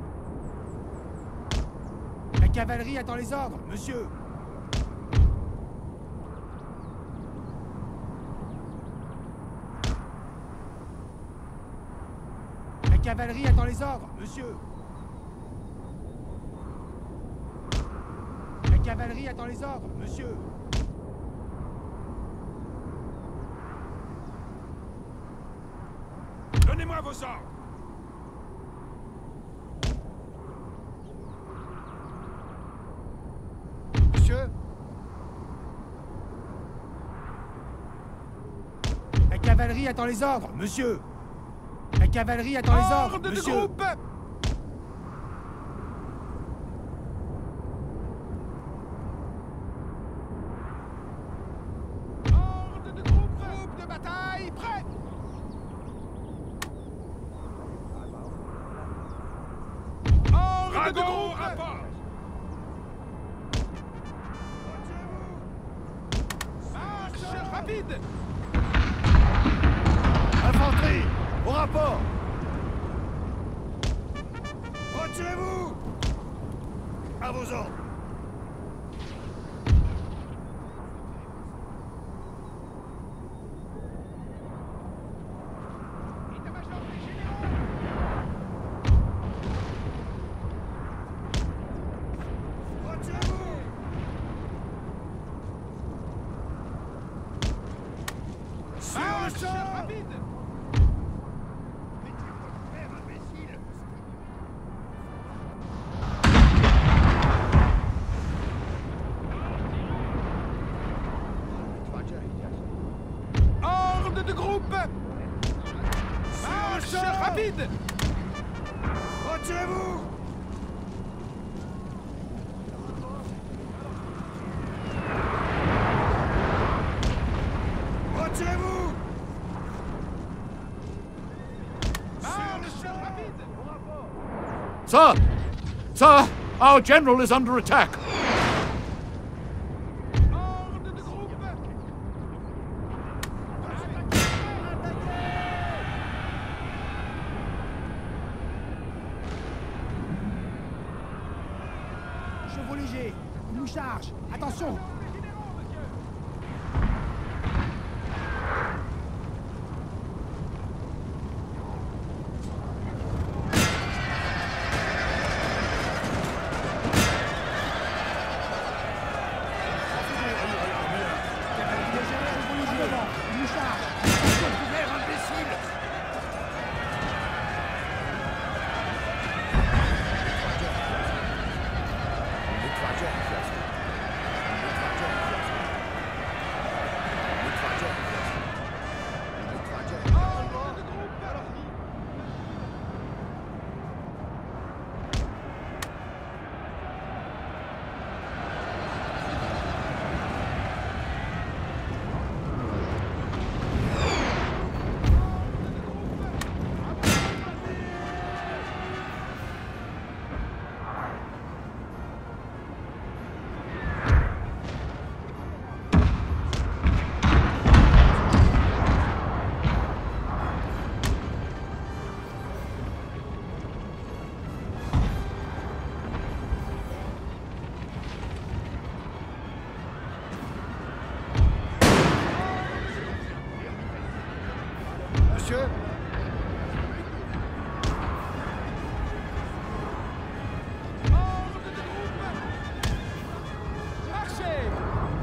La cavalerie attend les ordres, monsieur. La cavalerie attend les ordres, monsieur. La cavalerie attend les ordres, monsieur. Donnez-moi vos ordres! Monsieur? cavalerie attend les ordres, monsieur. La cavalerie attend les ordres, Ordre de monsieur. groupe. Ordre de groupe. Groupe de bataille, prêt. Ordre de Dragon, groupe. rapport. Marche rapide. Infanterie, au rapport. Retirez-vous. À vos ordres. État-major des généraux. Retirez-vous. Sur le Marche champ. rapide. Ordre de groupe. Marche rapide. Retirez-vous. Retirez-vous. Marche rapide. Sir! Sir! Our general is under attack! Ordre de groupe. Chevaux légers, ils nous chargent. Attention. Cavalerie légère, chevaux légers, ils nous chargent. Monsieur. Ordre de groupe. Marchez.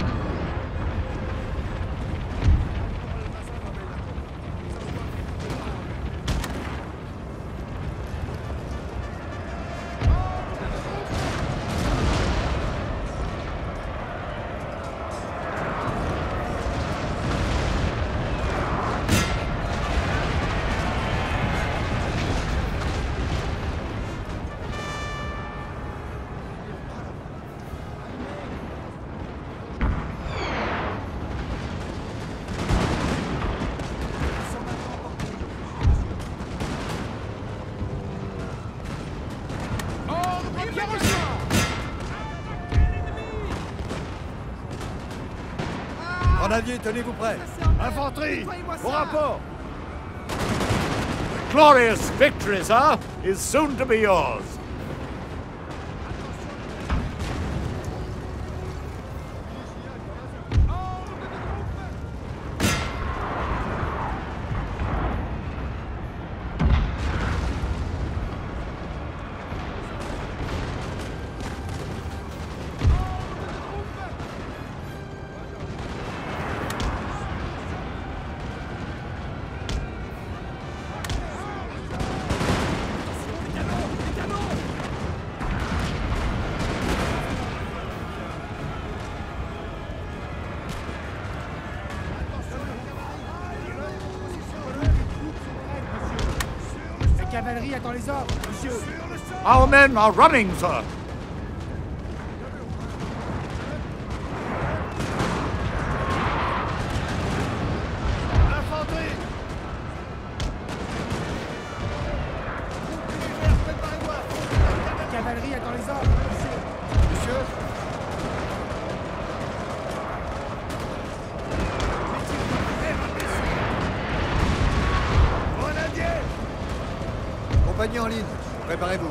Ordre bien reçu. Grenadier, tenez-vous prêts. Infanterie, au rapport. Glorious victory, sir, is soon to be yours. cavalerie attend les ordres, monsieur. Our men are running, sir. Infanterie! Préparez-moi! La cavalerie attend les ordres, monsieur. Monsieur? Grenadier! Compagnie en ligne, préparez-vous.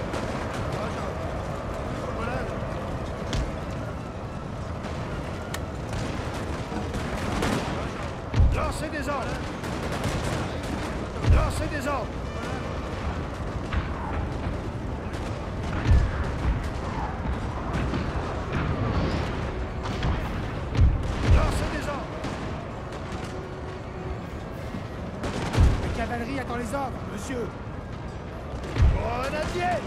Lancez des ordres! Lancez des ordres! Lancez des ordres! La cavalerie attend les ordres, monsieur. Grenadier!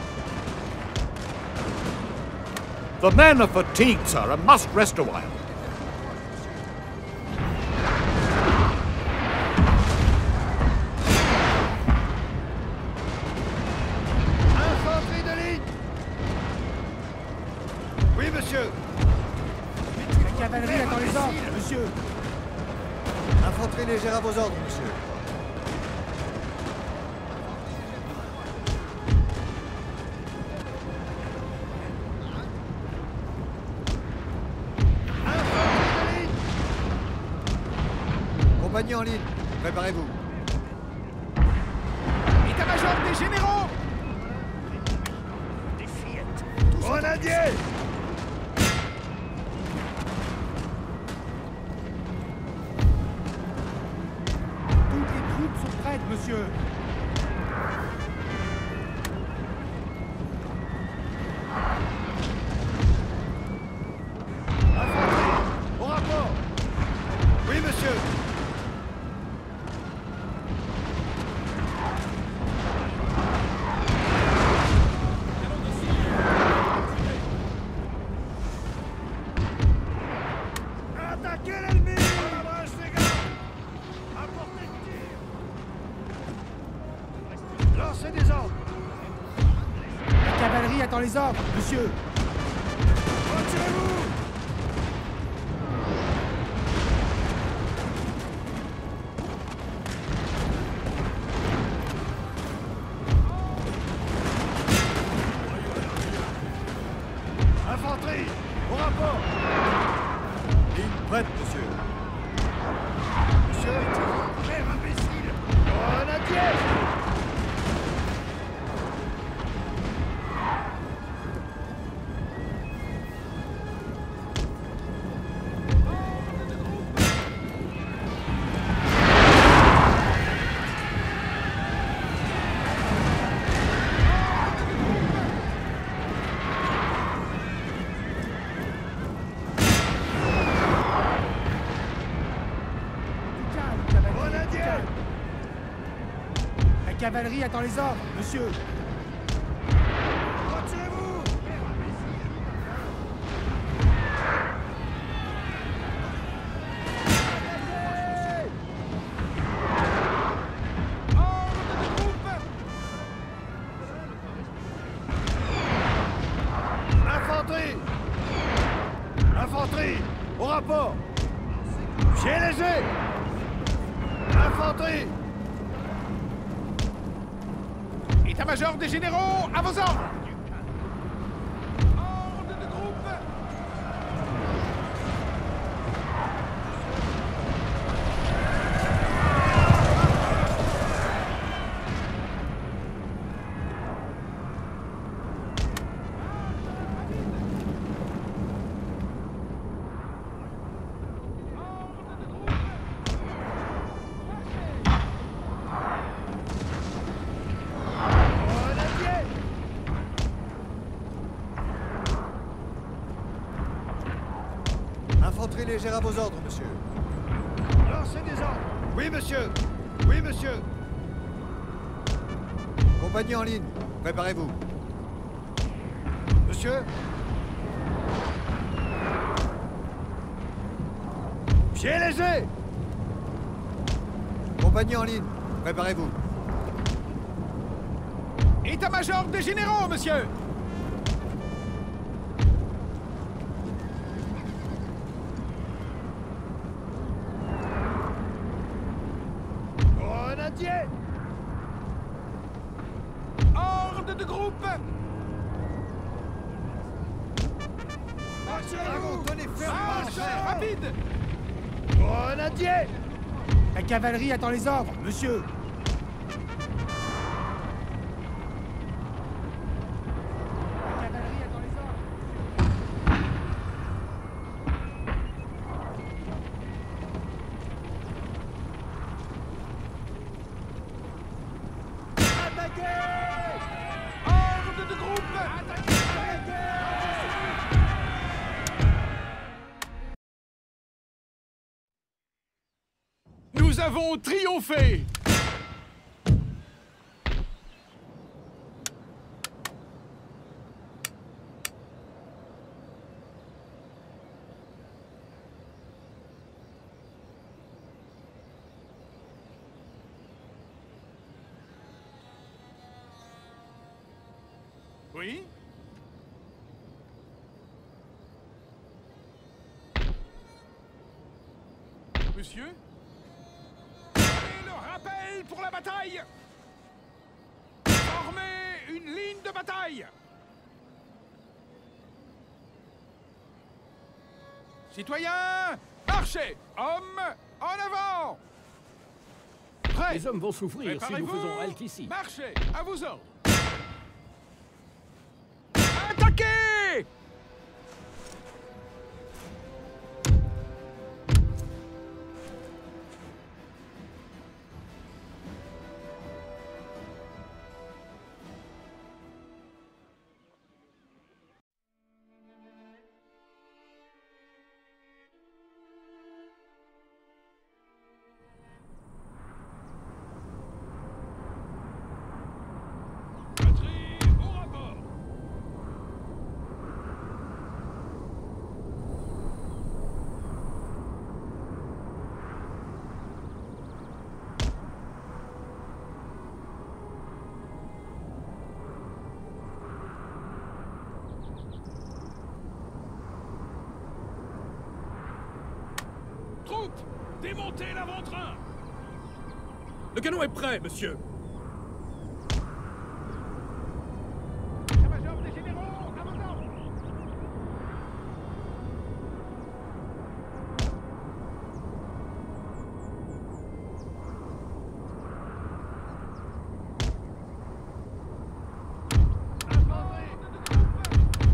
The men are fatigued, sir, and must rest a while. Infanterie de ligne! Oui, monsieur! La cavalerie attend les ordres, monsieur. Infanterie légère à vos ordres, monsieur. Infanterie de ligne! Compagnie en ligne, préparez-vous. État-major des généraux! Des fillettes! Grenadier! Toutes les troupes sont prêtes, monsieur. Infanterie! Au rapport! Oui, monsieur! Attaquez l'ennemi! À la brèche, les gars! À portée de tir! Lancez des ordres! La cavalerie attend les ordres, monsieur. Retirez-vous! Infanterie! Au rapport! Ligne prête, monsieur. Monsieur! Merde, imbécile! Grenadier! Calme, cavalerie. Grenadier! Calme. La cavalerie attend les ordres, monsieur. Retirez-vous! Infanterie! Infanterie! Au rapport! Pied léger! Infanterie! État-major des généraux, à vos ordres! Ordre de groupe! Grenadier! Infanterie légère à vos ordres, monsieur. Lancez des ordres! Oui, monsieur! Oui, monsieur! Compagnie en ligne, préparez-vous. Monsieur? Pied léger! Compagnie en ligne, préparez-vous. État-major des généraux, monsieur! Grenadier! Horde de groupe! Marche, dragon, tenez ferme! Marche! Rapide! Grenadier! La cavalerie attend les ordres, monsieur. La cavalerie attend les ordres. Attaquez! Horde de groupe! Attaquez! Nous avons triomphé! Oui? Monsieur? Et le rappel pour la bataille! Formez une ligne de bataille! Citoyens, marchez! Hommes, en avant! Prêt! Les hommes vont souffrir si nous Préparez-vous. faisons halte ici. Marchez, à vos ordres! Attaquez! Batterie au rapport! Troupes, démontez l'avant-train! Le canon est prêt, monsieur. État-major des généraux, à vos ordres! Infanterie de groupe!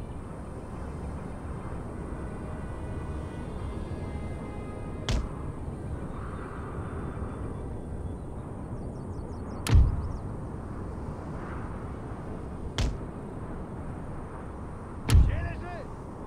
Pied léger!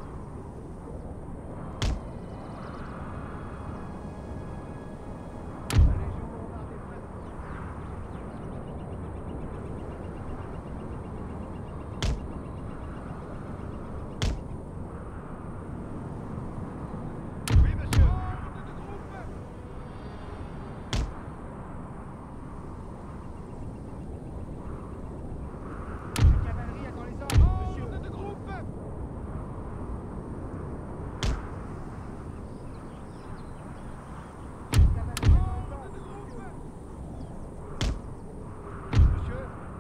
Oui, monsieur. Horde de groupe! La cavalerie attend les ordres, monsieur. Horde de groupe! Horde de groupe! Monsieur?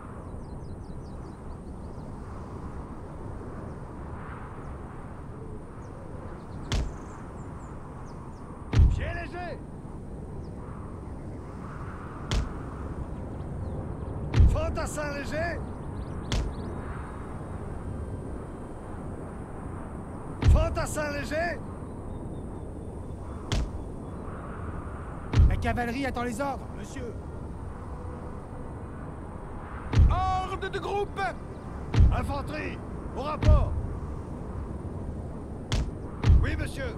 Pied léger! Fantassin léger! Fantassin léger! La cavalerie attend les ordres, monsieur. Horde de groupe! Infanterie! Au rapport! Oui, monsieur!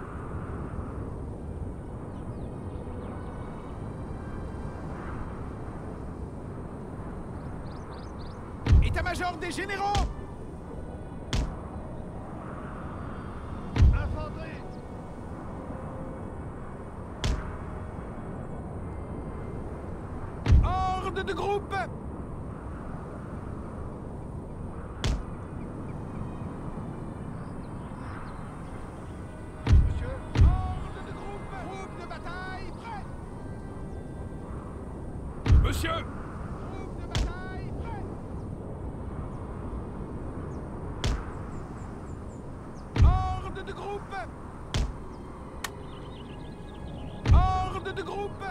État-major des généraux! Infanterie! Horde de groupe! Monsieur! Groupe de bataille, prêt! Ordre de groupe! Ordre de groupe!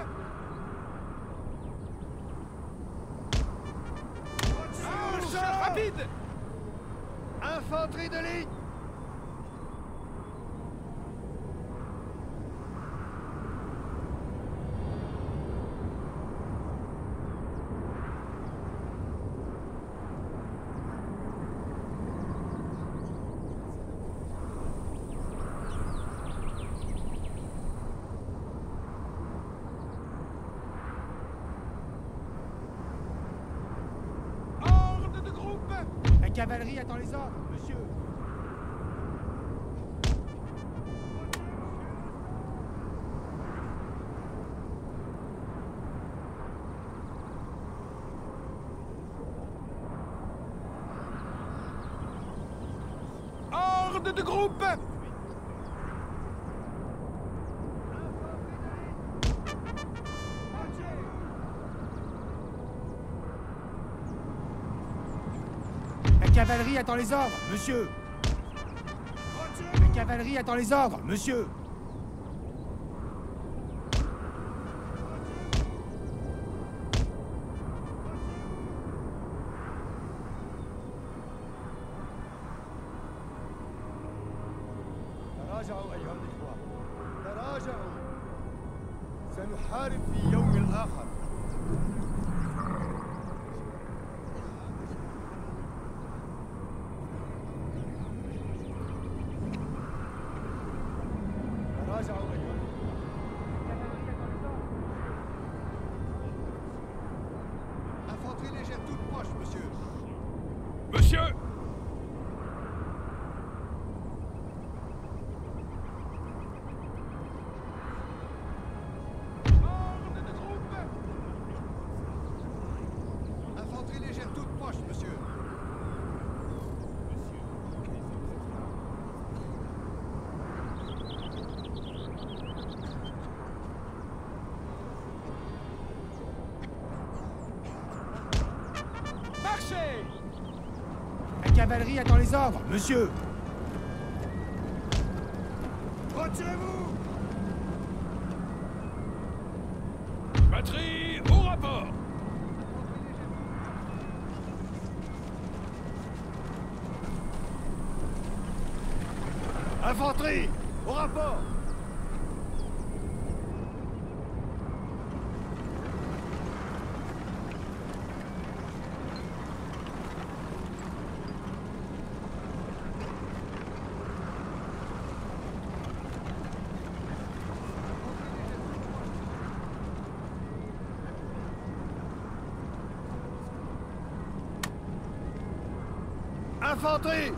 Marche rapide! Infanterie de ligne! Ordre de groupe! La cavalerie attend les ordres, monsieur. Ordre de groupe! La cavalerie attend les ordres, monsieur. La cavalerie attend les ordres, monsieur. تراجعوا أيها الإخوة. تراجعوا. سنحارب في يوم آخر. تراجعوا أيها الإخوة. Infanterie légère toute proche, monsieur. Monsieur! Ordre de groupe! Infanterie légère toute proche, monsieur. Marchez! La cavalerie attend les ordres, monsieur. Retirez-vous! Batterie au rapport! Infanterie! Au rapport! Infanterie!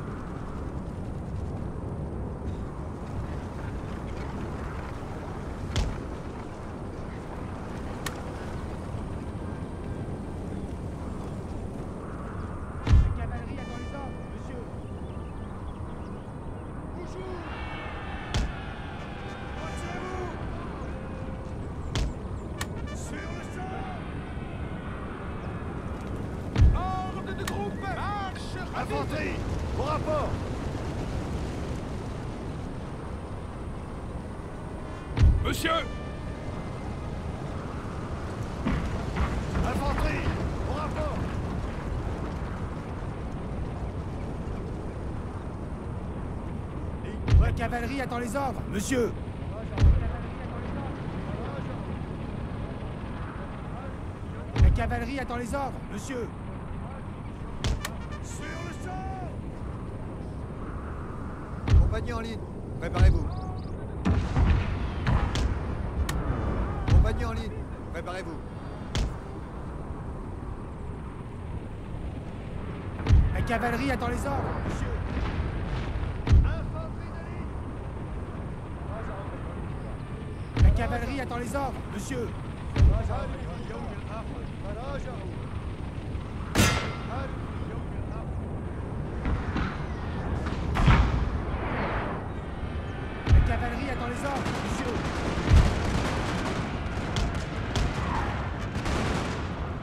La cavalerie attend les ordres, monsieur. Bonjour! Retirez-vous! Sur le champ! Ordre de groupe! Marche rapide! Infanterie! Au rapport! Monsieur! Infanterie! Au rapport! La cavalerie attend les ordres, monsieur. La cavalerie attend les ordres, monsieur. Sur le champ! Compagnie en ligne, préparez-vous. Compagnie en ligne, préparez-vous. La cavalerie attend les ordres, monsieur. Infanterie de ligne! La cavalerie attend les ordres, monsieur. تراجعوا في يوم آخر. تراجعوا. حارب في يوم آخر. La cavalerie attend les ordres, monsieur.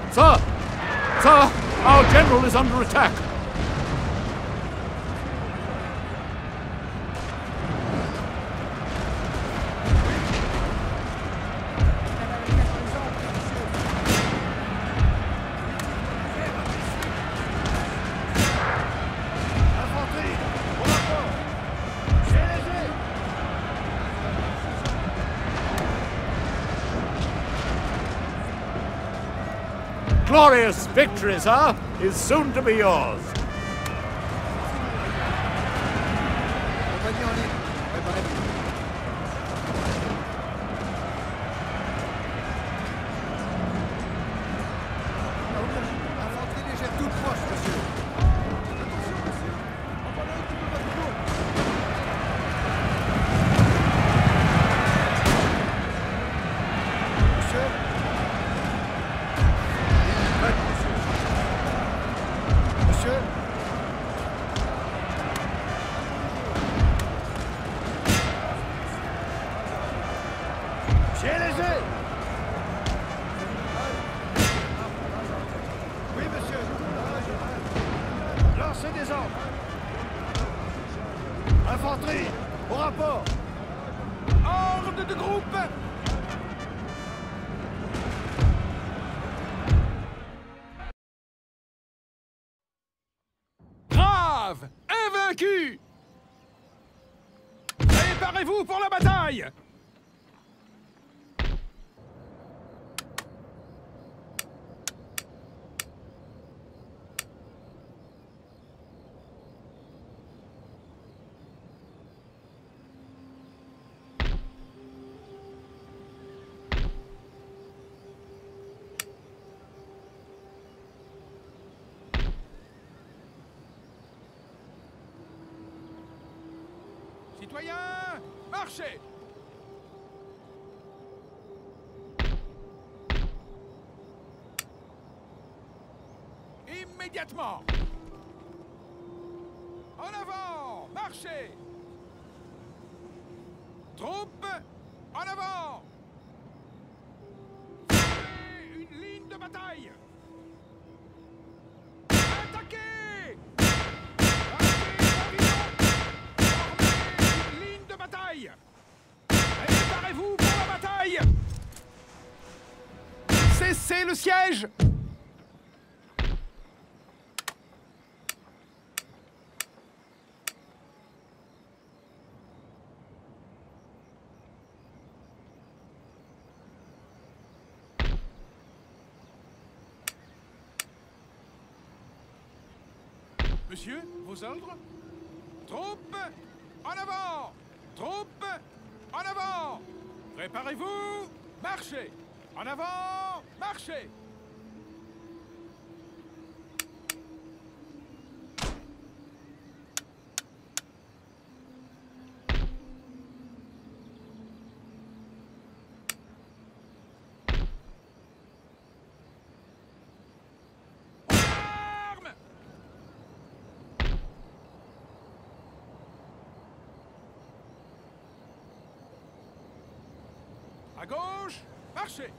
Sir! Sir! Our general is under attack! Glorious victory, sir, is soon to be yours. Compagnie en ligne. Préparez-vous. Infanterie légère toute proche, monsieur. Attention, monsieur. On va là équiper votre groupe. Monsieur. Monsieur. Pied léger. Oui, monsieur. Lancez des ordres. Infanterie, au rapport. Ordre de groupe. Grave, invaincu. Préparez-vous pour la bataille. Citoyens, marchez! Immédiatement! En avant, marchez! Troupes, en avant! Formez une ligne de bataille! Attaquez! Bataille! Préparez-vous pour la bataille! Cessez le siège! Monsieur, vos ordres? Troupes, en avant! Troupes, en avant! Préparez-vous, marchez! En avant, marchez! Armes! À gauche, marchez!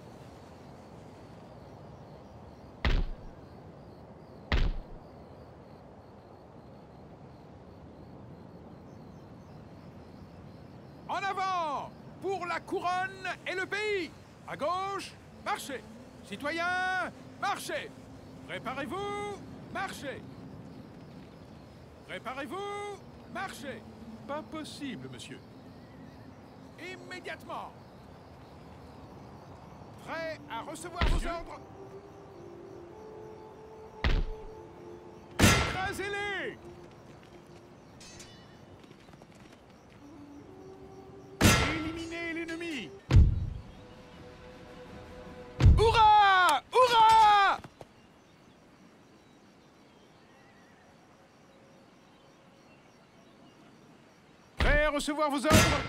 En avant! Pour la couronne et le pays! À gauche, marchez! Citoyens, marchez! Préparez-vous, marchez! Préparez-vous, marchez! Pas possible, monsieur. Immédiatement! Prêt à recevoir vos ordres? Écrasez-les! Éliminez l'ennemi! Hurrah! Hurrah! Prêt à recevoir vos ordres?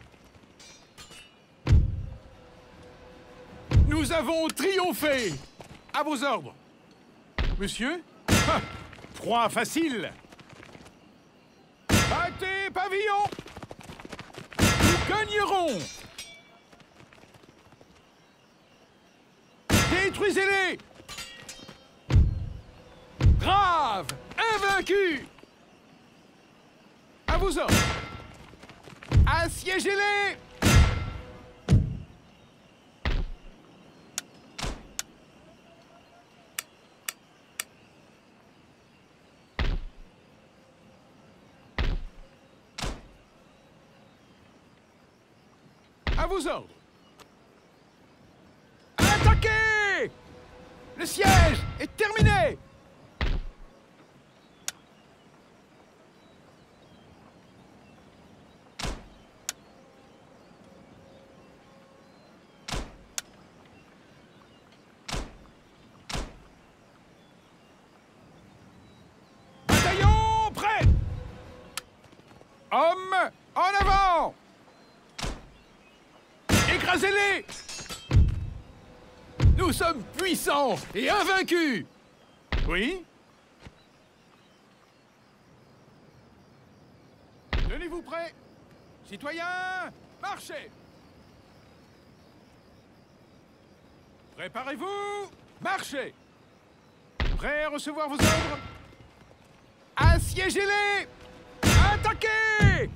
Nous avons triomphé! À vos ordres! Monsieur? Ah, proie facile! Battez pavillon! Nous gagnerons! Détruisez-les! Grave! Invaincu! À vos ordres! Assiégez-les! À vos ordres! Attaquez! Le siège est terminé! Bataillon prêt! Hommes en avant! Écrasez-les! Nous sommes puissants et invaincus! Oui? Tenez-vous prêts! Citoyens, marchez! Préparez-vous, marchez! Prêts à recevoir vos ordres? Assiégez-les! Attaquez!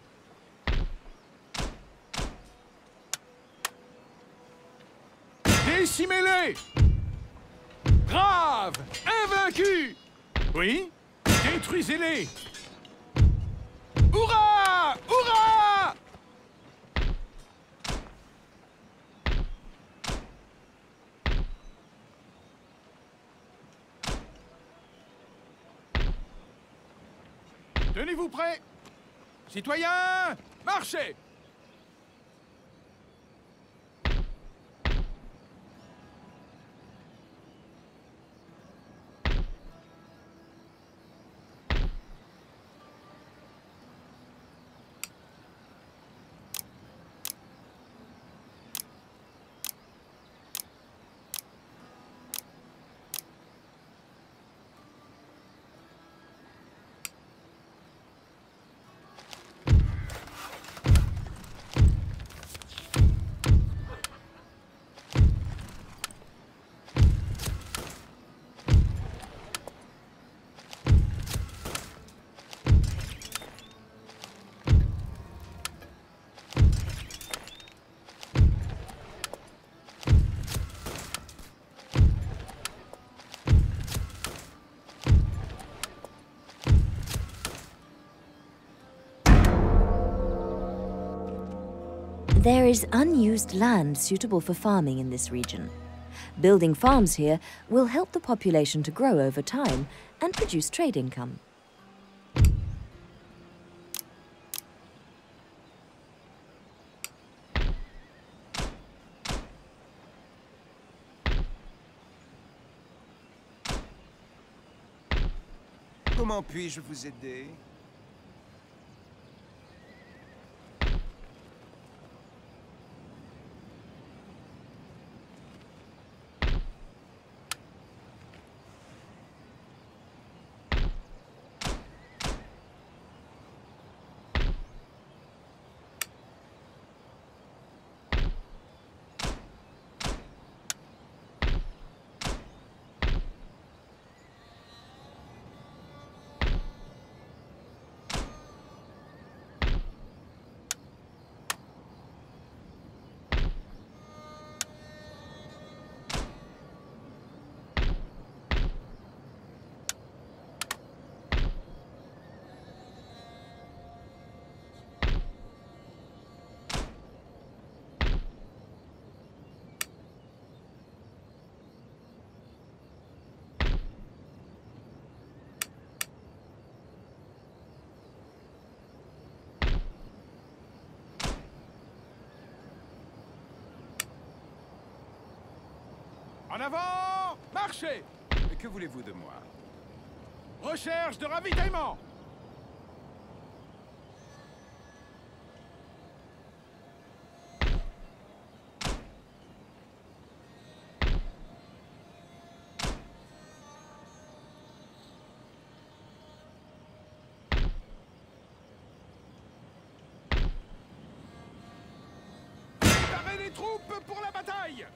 Décimez-les! Grave! Invaincus! Oui? Détruisez-les! Hurrah! Hurrah! Tenez-vous prêts! Citoyens, marchez! There is unused land suitable for farming in this region. Building farms here will help the population to grow over time and produce trade income. Comment puis-je vous aider? En avant! Marchez! Mais que voulez-vous de moi? Recherche de ravitaillement! Préparez les troupes pour la bataille!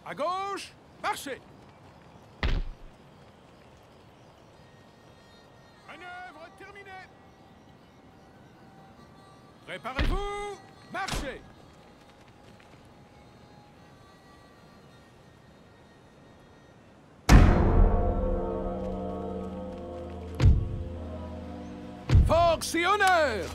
À gauche, marchez. Manœuvre terminée. Préparez-vous, marchez. Force et honneur.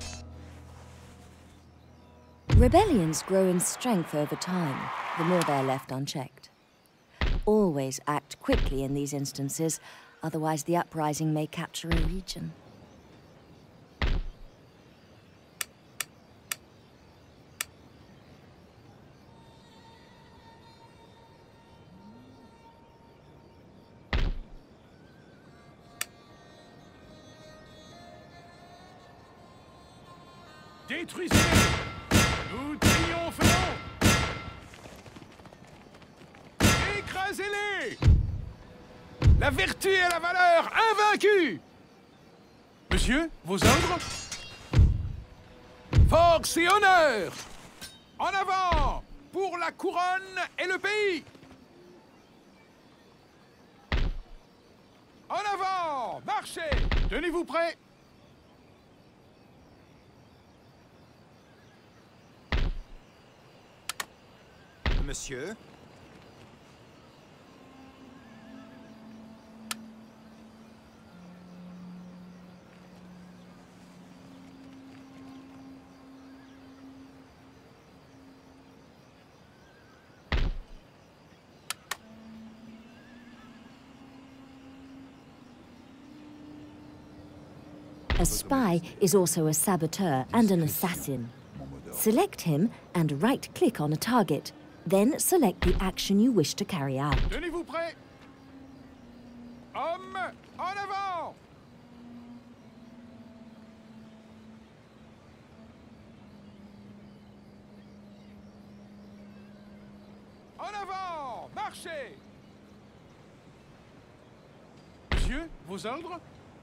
Rebellions grow in strength over time, the more they're left unchecked. Always act quickly in these instances, otherwise the uprising may capture a region. Détruisez. Nous triompherons. Écrasez-les. La vertu et la valeur invaincues. Monsieur, vos ordres? Force et honneur. En avant pour la couronne et le pays. En avant, marchez. Tenez-vous prêts. Monsieur? A spy is also a saboteur and an assassin. Select him and right-click on a target. Then select the action you wish to carry out. Tenez-vous prêts. Hommes, en avant. En avant, marchez. Monsieur, vos ordres?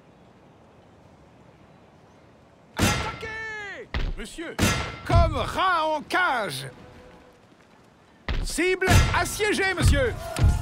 Attaquez. Monsieur, comme rat en cage. Cible assiégée, monsieur.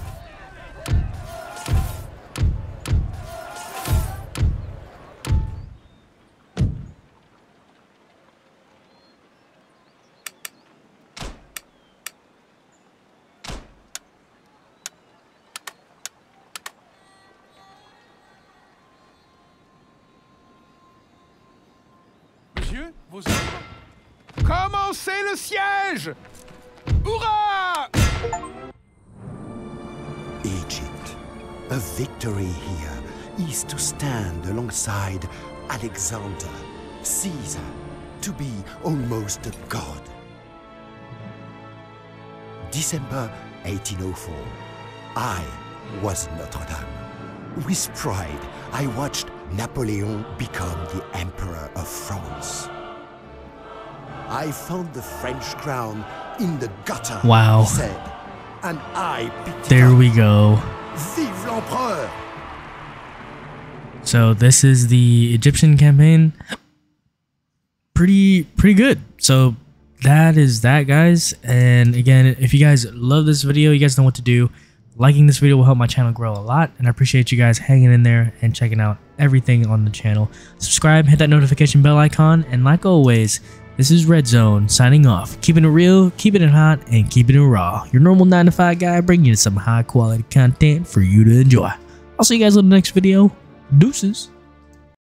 Monsieur, vos ordres? Commencez le siège. Hurrah! Egypt. A victory here is to stand alongside Alexander, Caesar, to be almost a god. December eighteen oh four. I was Notre Dame. With pride, I watched Napoleon become the Emperor of France. I found the French crown in the gutter, wow. He said, and I picked there it up. we go. Vive l'empereur! So this is the Egyptian campaign. Pretty, pretty good. So that is that, guys. And again, if you guys love this video, you guys know what to do. Liking this video will help my channel grow a lot, and I appreciate you guys hanging in there and checking out everything on the channel. Subscribe, hit that notification bell icon, and like always, this is Red Zone signing off. Keeping it real, keeping it hot, and keeping it raw. Your normal nine to five guy bringing you some high quality content for you to enjoy. I'll see you guys in the next video. Deuces.